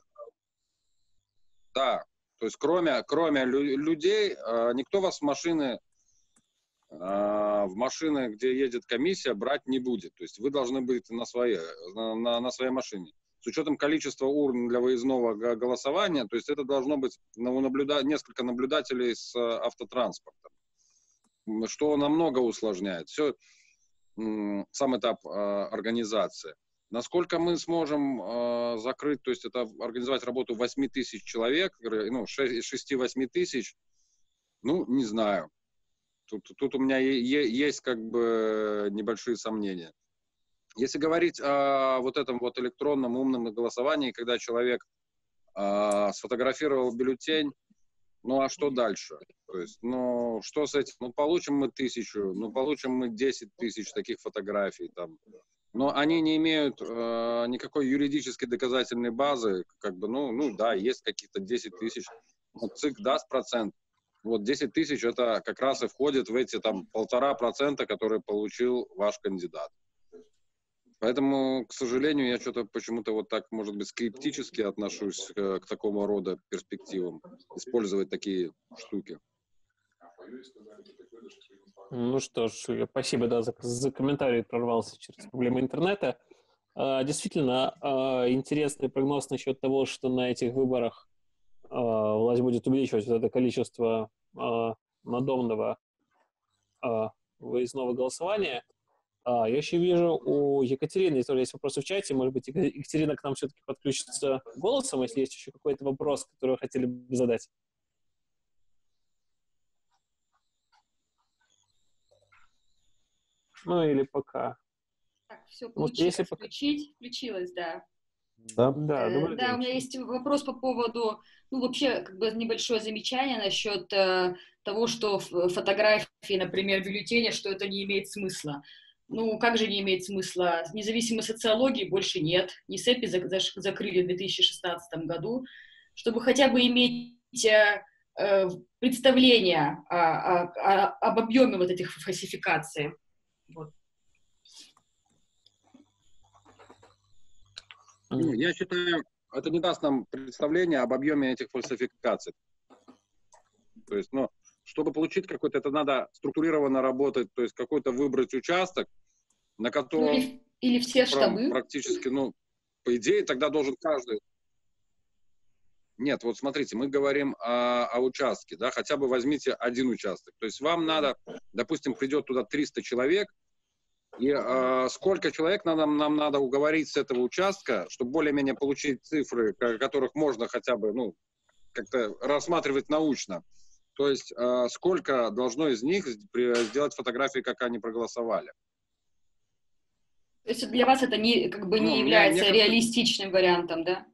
да, то есть кроме, кроме лю- людей, э, никто вас в машины, э, в машины, где едет комиссия, брать не будет. То есть вы должны быть на своей, на, на, на своей машине. С учетом количества урн для выездного г- голосования, то есть это должно быть ну, наблюда- несколько наблюдателей с э, автотранспортом, м, что намного усложняет. Все, м, сам этап э, организации. Насколько мы сможем э, закрыть, то есть это организовать работу восемь тысяч человек, ну, шесть-восемь тысяч, ну, не знаю. Тут, тут у меня е- е- есть как бы небольшие сомнения. Если говорить о вот этом вот электронном умном голосовании, когда человек э, сфотографировал бюллетень, ну а что дальше? То есть, ну что с этим? Ну получим мы тысячу, ну получим мы десять тысяч таких фотографий там. Но они не имеют э, никакой юридической доказательной базы, как бы, ну, ну да, есть какие-то десять тысяч, вот ЦИК даст процент, вот десять тысяч это как раз и входит в эти там полтора процента, которые получил ваш кандидат. Поэтому, к сожалению, я что-то почему-то вот так, может быть, скептически отношусь к, к такому рода перспективам, использовать такие штуки. Ну что ж, спасибо, да, за, за комментарий, прорвался через проблемы интернета. А, действительно, а, интересный прогноз насчет того, что на этих выборах а, власть будет увеличивать вот это количество а, надомного а, выездного голосования. А, я еще вижу, у Екатерины тоже есть вопросы в чате. Может быть, Екатерина к нам все-таки подключится голосом, если есть еще какой-то вопрос, который вы хотели бы задать. Ну, или пока. Так, все, Вот получилось если пока... включить. Включилось, да. Да, да, э, да, у меня есть вопрос по поводу, ну, вообще, как бы небольшое замечание насчет э, того, что фотографии, например, бюллетеня, что это не имеет смысла. Ну, как же не имеет смысла? Независимой социологии больше нет. НИСЭПИ за, за, закрыли в две тысячи шестнадцатом году, чтобы хотя бы иметь э, э, представление о, о, о, об объеме вот этих фальсификаций. Вот. Я считаю, это не даст нам представление об объеме этих фальсификаций. То есть, ну, чтобы получить какой-то, это надо структурированно работать, то есть какой-то выбрать участок, на котором... Или, или все штабы. Практически, ну, по идее, тогда должен каждый... Нет, вот смотрите, мы говорим о, о участке, да, хотя бы возьмите один участок. То есть вам надо, допустим, придет туда триста человек, и э, сколько человек нам, нам надо уговорить с этого участка, чтобы более-менее получить цифры, которых можно хотя бы, ну, как-то рассматривать научно. То есть э, сколько должно из них сделать фотографии, как они проголосовали. То есть для вас это не, как бы, не ну, является мне, мне реалистичным как... вариантом, да?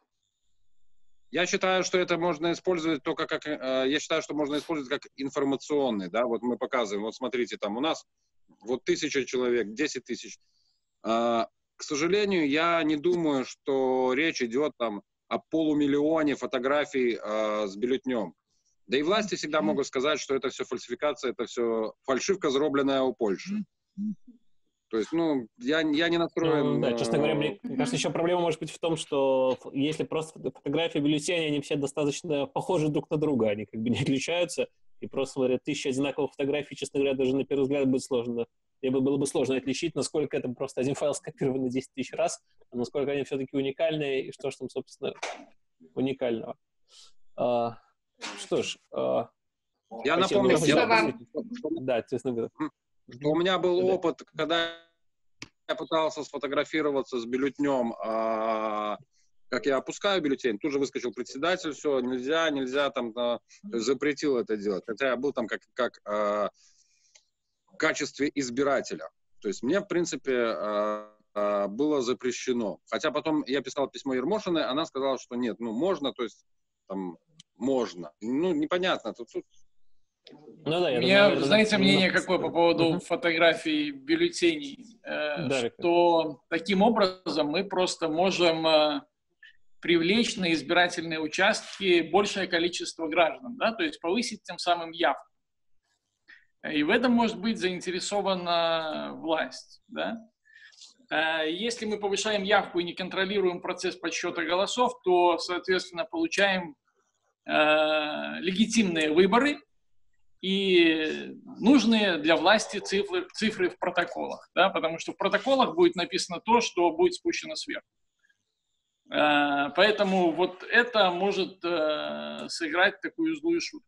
Я считаю, что это можно использовать только как, э, я считаю, что можно использовать как информационный, да, вот мы показываем, вот смотрите, там у нас вот тысяча человек, десять тысяч. Э, к сожалению, я не думаю, что речь идет там о полумиллионе фотографий э, с бюллетнем. Да и власти всегда могут сказать, что это все фальсификация, это все фальшивка, зарубленная у Польши. То есть, ну, я, я не настроен... Ну, да, честно говоря, мне кажется, еще проблема может быть в том, что если просто фотографии бюллетеней, они все достаточно похожи друг на друга, они как бы не отличаются, и просто смотря тысяча одинаковых фотографий, честно говоря, даже на первый взгляд будет сложно, либо было бы сложно отличить, насколько это просто один файл скопирован десять тысяч раз, а насколько они все-таки уникальные, и что же там, собственно, уникального. А, что ж... А, я напомню, я... да, честно говоря. Что у меня был опыт, когда я пытался сфотографироваться с бюллетнем, а, как я опускаю бюллетень, тут же выскочил председатель, все, нельзя, нельзя, там, а, запретил это делать. Хотя я был там как, как а, в качестве избирателя. То есть мне, в принципе, а, а, было запрещено. Хотя потом я писал письмо Ермошиной, она сказала, что нет, ну, можно, то есть, там, можно. Ну, непонятно, тут... тут Ну, да, У меня, думаю, знаете, это... мнение какое по поводу uh-huh. фотографий бюллетеней, э, да, что таким образом мы просто можем э, привлечь на избирательные участки большее количество граждан, да, то есть повысить тем самым явку. И в этом может быть заинтересована власть, да. Э, если мы повышаем явку и не контролируем процесс подсчета голосов, то, соответственно, получаем э, легитимные выборы, и нужные для власти цифры, цифры в протоколах, да, потому что в протоколах будет написано то, что будет спущено сверху. Поэтому вот это может сыграть такую злую шутку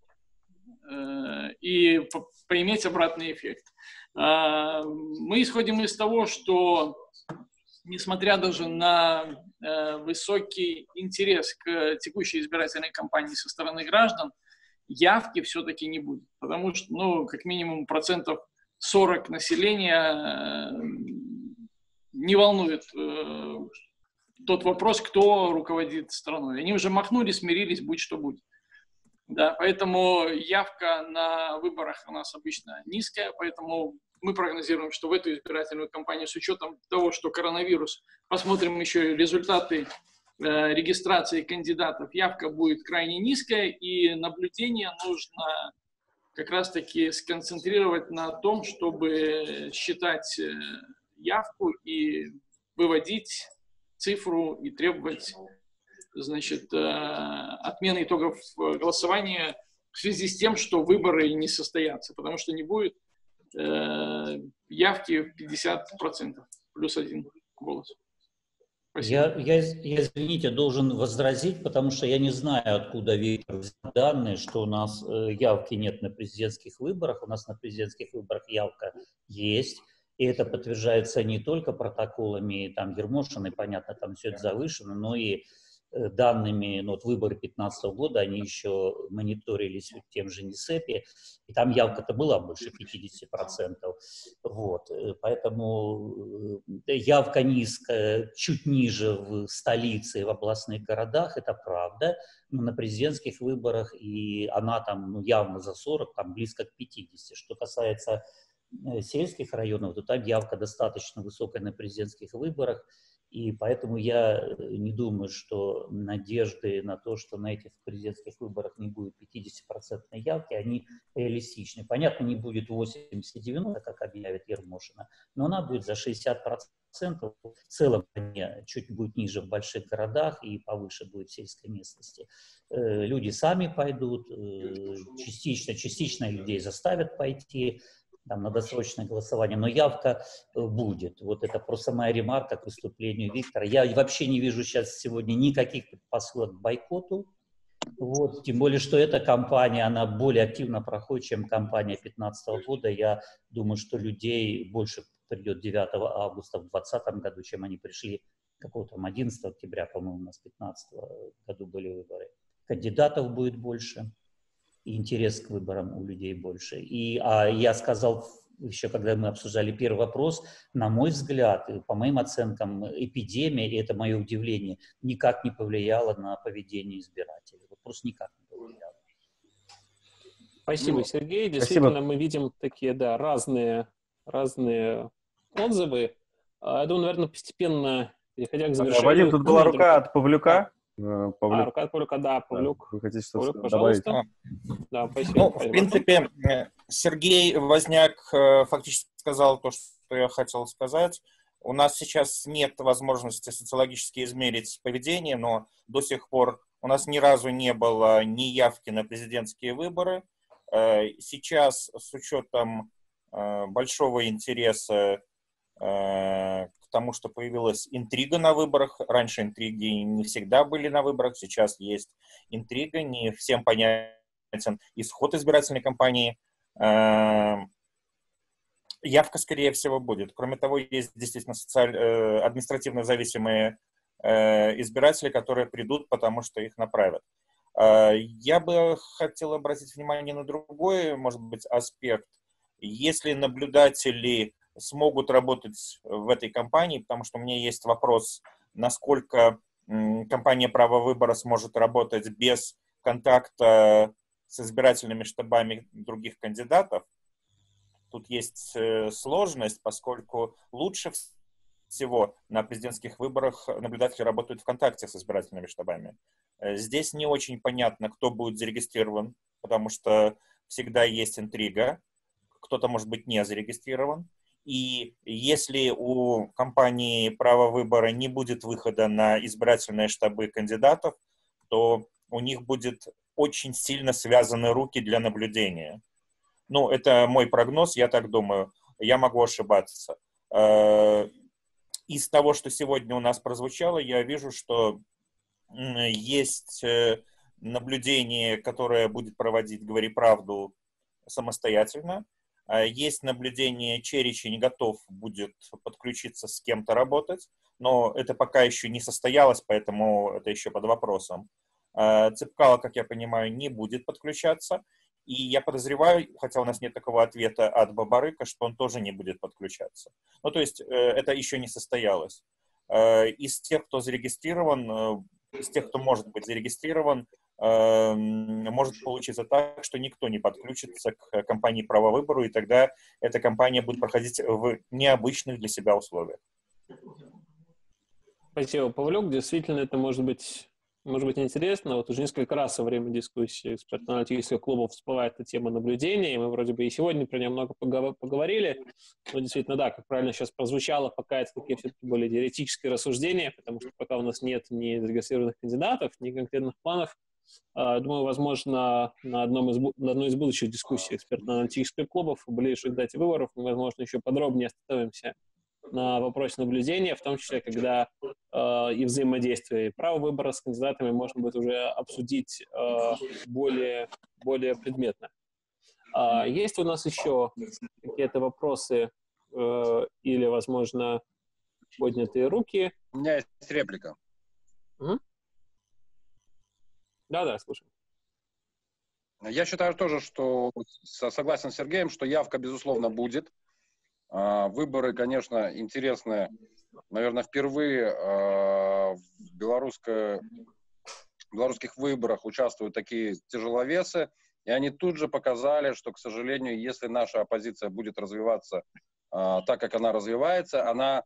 и поиметь обратный эффект. Мы исходим из того, что, несмотря даже на высокий интерес к текущей избирательной кампании со стороны граждан, явки все-таки не будет, потому что, ну, как минимум процентов сорок населения не волнует э, тот вопрос, кто руководит страной. Они уже махнули, смирились, будь что будет. Да, поэтому явка на выборах у нас обычно низкая, поэтому мы прогнозируем, что в эту избирательную кампанию, с учетом того, что коронавирус, посмотрим еще результаты регистрации кандидатов, явка будет крайне низкая, и наблюдение нужно как раз-таки сконцентрировать на том, чтобы считать явку и выводить цифру и требовать, значит, отмены итогов голосования в связи с тем, что выборы не состоятся, потому что не будет явки в пятьдесят процентов плюс один голос. Я, я, я, извините, должен возразить, потому что я не знаю, откуда Виктор взял данные, что у нас э, явки нет на президентских выборах. У нас на президентских выборах явка есть. И И это подтверждается не только протоколами там Ермошиной, понятно, там все это завышено, но и данными, ну, вот выборы две тысячи пятнадцатого года, они еще мониторились тем же НИСЭПи, и там явка-то была больше пятьдесят процентов. Вот. Поэтому явка низкая, чуть ниже в столице и в областных городах, это правда, но на президентских выборах и она там, ну, явно за сорок, там близко к пятидесяти. Что касается сельских районов, то там явка достаточно высокая на президентских выборах. И поэтому я не думаю, что надежды на то, что на этих президентских выборах не будет пятидесятипроцентной явки, они реалистичны. Понятно, не будет восемьдесят-девяносто, как объявит Ермошина, но она будет за шестьдесят процентов. В целом чуть будет ниже в больших городах и повыше будет в сельской местности. Люди сами пойдут, частично, частично людей заставят пойти там, на досрочное голосование, но явка будет. Вот это просто моя ремарка к выступлению Виктора. Я вообще не вижу сейчас сегодня никаких посылок к бойкоту. Вот. Тем более, что эта кампания, она более активно проходит, чем кампания две тысячи пятнадцатого года. Я думаю, что людей больше придет девятого августа в двадцатом году, чем они пришли какого-то там одиннадцатого октября, по-моему, у нас в пятнадцатом году были выборы. Кандидатов будет больше. И интерес к выборам у людей больше. И а я сказал еще, когда мы обсуждали первый вопрос, на мой взгляд, по моим оценкам, эпидемия, и это мое удивление, никак не повлияла на поведение избирателей. Вот просто никак не повлияла. Спасибо, Сергей. Действительно, Спасибо. Мы видим такие, да, разные, разные отзывы. Я думаю, наверное, постепенно, переходя к завершению... Вадим, тут была рука от Павлюка. Павлюк. А, рука от Павлюка, да, Павлюк. Вы хотите что-то Павлюк, пожалуйста. Да, спасибо. Ну, в принципе, Сергей Возняк фактически сказал то, что я хотел сказать. У нас сейчас нет возможности социологически измерить поведение, но до сих пор у нас ни разу не было ни явки на президентские выборы. Сейчас, с учетом большого интереса к тому, что появилась интрига на выборах. Раньше интриги не всегда были на выборах, сейчас есть интрига, не всем понятен исход избирательной кампании. Явка, скорее всего, будет. Кроме того, есть действительно социаль... административно зависимые избиратели, которые придут, потому что их направят. Я бы хотел обратить внимание на другой, может быть, аспект. Если наблюдатели смогут работать в этой кампании, потому что у меня есть вопрос, насколько кампания «Право выбора» сможет работать без контакта с избирательными штабами других кандидатов. Тут есть сложность, поскольку лучше всего на президентских выборах наблюдатели работают в контакте с избирательными штабами. Здесь не очень понятно, кто будет зарегистрирован, потому что всегда есть интрига, кто-то может быть не зарегистрирован. И если у компании «Право выбора» не будет выхода на избирательные штабы кандидатов, то у них будет очень сильно связаны руки для наблюдения. Ну, это мой прогноз, я так думаю. Я могу ошибаться. Из того, что сегодня у нас прозвучало, я вижу, что есть наблюдение, которое будет проводить «Говори правду» самостоятельно. Есть наблюдение, Черечень готов будет подключиться с кем-то работать, но это пока еще не состоялось, поэтому это еще под вопросом. Цепкало, как я понимаю, не будет подключаться. И я подозреваю, хотя у нас нет такого ответа от Бабарыка, что он тоже не будет подключаться. Ну, то есть это еще не состоялось. Из тех, кто зарегистрирован, из тех, кто может быть зарегистрирован, может получиться так, что никто не подключится к компании «Право выбора», и тогда эта компания будет проходить в необычных для себя условиях. Спасибо, Павлюк. Действительно, это может быть, может быть интересно. Вот уже несколько раз во время дискуссии экспертно-аналитических клубов всплывает эта тема наблюдения, и мы вроде бы и сегодня про нее много поговорили. Но действительно, да, как правильно сейчас прозвучало, пока это такие все-таки более теоретические рассуждения, потому что пока у нас нет ни зарегистрированных кандидатов, ни конкретных планов. Думаю, возможно, на, одном из, на одной из будущих дискуссий экспертно-аналитических клубов в ближайшей дате выборов мы, возможно, еще подробнее остановимся на вопросе наблюдения, в том числе, когда э, и взаимодействие, и право выбора с кандидатами можно будет уже обсудить э, более, более предметно. Э, есть у нас еще какие-то вопросы э, или, возможно, поднятые руки. У меня есть реплика. Угу. Да-да, слушай. Я считаю тоже, что согласен с Сергеем, что явка, безусловно, будет. Выборы, конечно, интересные. Наверное, впервые в белорусской, белорусских выборах участвуют такие тяжеловесы. И они тут же показали, что, к сожалению, если наша оппозиция будет развиваться так, как она развивается, она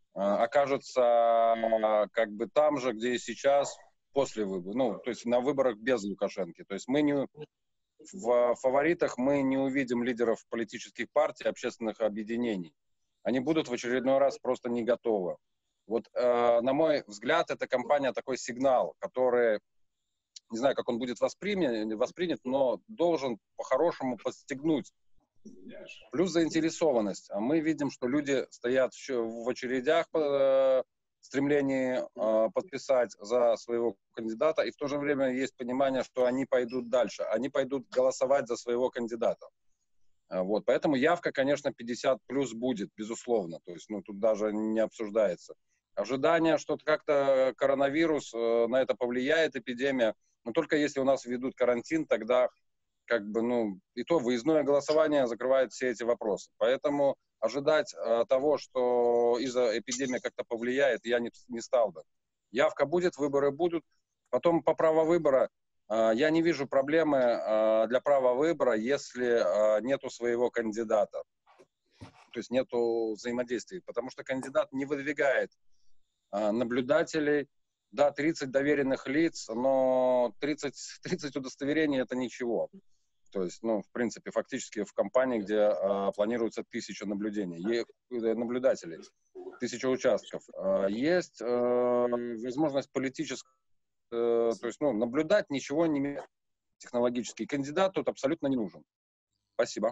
окажется как бы там же, где и сейчас, после выборов. Ну, то есть на выборах без Лукашенко. То есть мы не... В фаворитах мы не увидим лидеров политических партий, общественных объединений. Они будут в очередной раз просто не готовы. Вот, э, на мой взгляд, эта кампания такой сигнал, который, не знаю, как он будет воспринят, воспринят, но должен по-хорошему подстегнуть. Плюс заинтересованность. А мы видим, что люди стоят в очередях, э, стремлении э, подписать за своего кандидата, и в то же время есть понимание, что они пойдут дальше, они пойдут голосовать за своего кандидата. Э, вот, поэтому явка, конечно, пятьдесят плюс будет, безусловно, то есть, ну, тут даже не обсуждается. Ожидание, что как-то коронавирус э, на это повлияет, эпидемия, но только если у нас введут карантин, тогда, как бы, ну, и то выездное голосование закрывает все эти вопросы. Поэтому ожидать э, того, что из-за эпидемии как-то повлияет, я не, не стал бы. Явка будет, выборы будут. Потом по праву выбора э, я не вижу проблемы э, для права выбора, если э, нету своего кандидата. То есть нету взаимодействия. Потому что кандидат не выдвигает э, наблюдателей. Да, тридцать доверенных лиц, но тридцать, тридцать удостоверений — это ничего. То есть, ну, в принципе, фактически в компании, где э, планируется тысяча наблюдений, е, наблюдателей, тысяча участков, э, есть э, возможность политическая, э, то есть, ну, наблюдать ничего не имеет технологически. Кандидат тут абсолютно не нужен. Спасибо.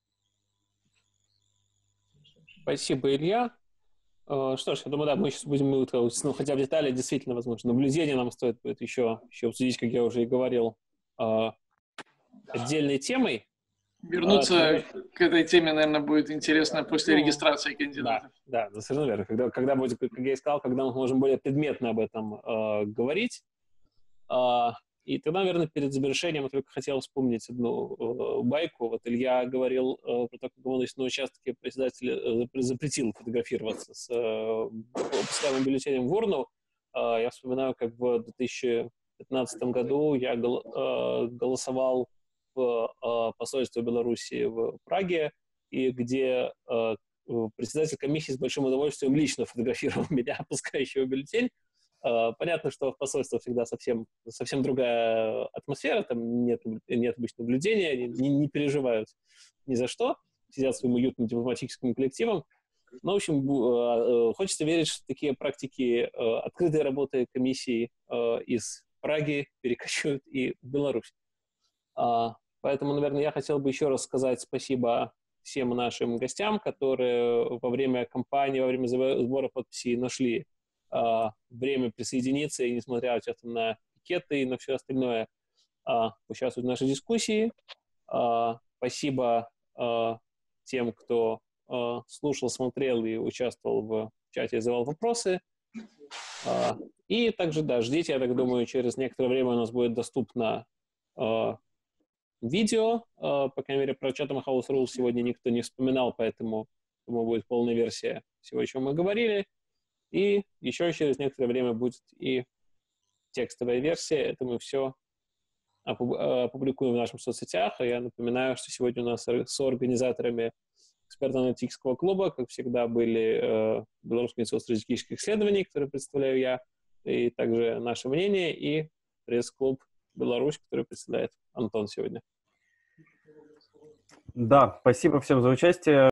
Спасибо, Илья. Что ж, я думаю, да, мы сейчас будем, ну, хотя в детали, действительно, возможно, наблюдение нам стоит будет еще, еще обсудить, как я уже и говорил, отдельной темой. Вернуться а, к этой теме, наверное, будет интересно после ну, регистрации кандидатов. Да, да, совершенно верно. Когда, когда будет, как я и сказал, когда мы можем более предметно об этом э, говорить. Э, и тогда, наверное, перед завершением я только хотел вспомнить одну э, байку. Вот Илья говорил э, про то, как он на участке председатель э, запретил фотографироваться с э, пускаемым бюллетенем в урну. Э, я вспоминаю, как в две тысячи пятнадцатом году я гол, э, голосовал в э, посольство Беларуси в Праге, и где э, председатель комиссии с большим удовольствием лично фотографировал меня, опускающего бюллетень. Э, понятно, что в посольстве всегда совсем, совсем другая атмосфера, там нет, нет обычно наблюдения, они не, не переживают ни за что, сидят своим уютным дипломатическим коллективом. Но, в общем, э, э, хочется верить, что такие практики э, открытой работы комиссии э, из Праги перекочуют и в Беларусь. А, поэтому, наверное, я хотел бы еще раз сказать спасибо всем нашим гостям, которые во время кампании, во время сбора подписей нашли а, время присоединиться и, несмотря на пикеты и на все остальное, а, участвуют в нашей дискуссии. А, спасибо а, тем, кто а, слушал, смотрел и участвовал в чате и задавал вопросы. А, и также, да, ждите, я так думаю, через некоторое время у нас будет доступно а, видео, uh, по крайней мере, про Chatham House Rules сегодня никто не вспоминал, поэтому, думаю, будет полная версия всего, о чем мы говорили. И еще через некоторое время будет и текстовая версия. Это мы все опубликуем в наших соцсетях. А я напоминаю, что сегодня у нас с организаторами экспертно-аналитического клуба, как всегда, были uh, Белорусский институт стратегических исследований, который представляю я, и также наше мнение, и пресс-клуб Беларусь, который представляет Антон сегодня. Да, спасибо всем за участие.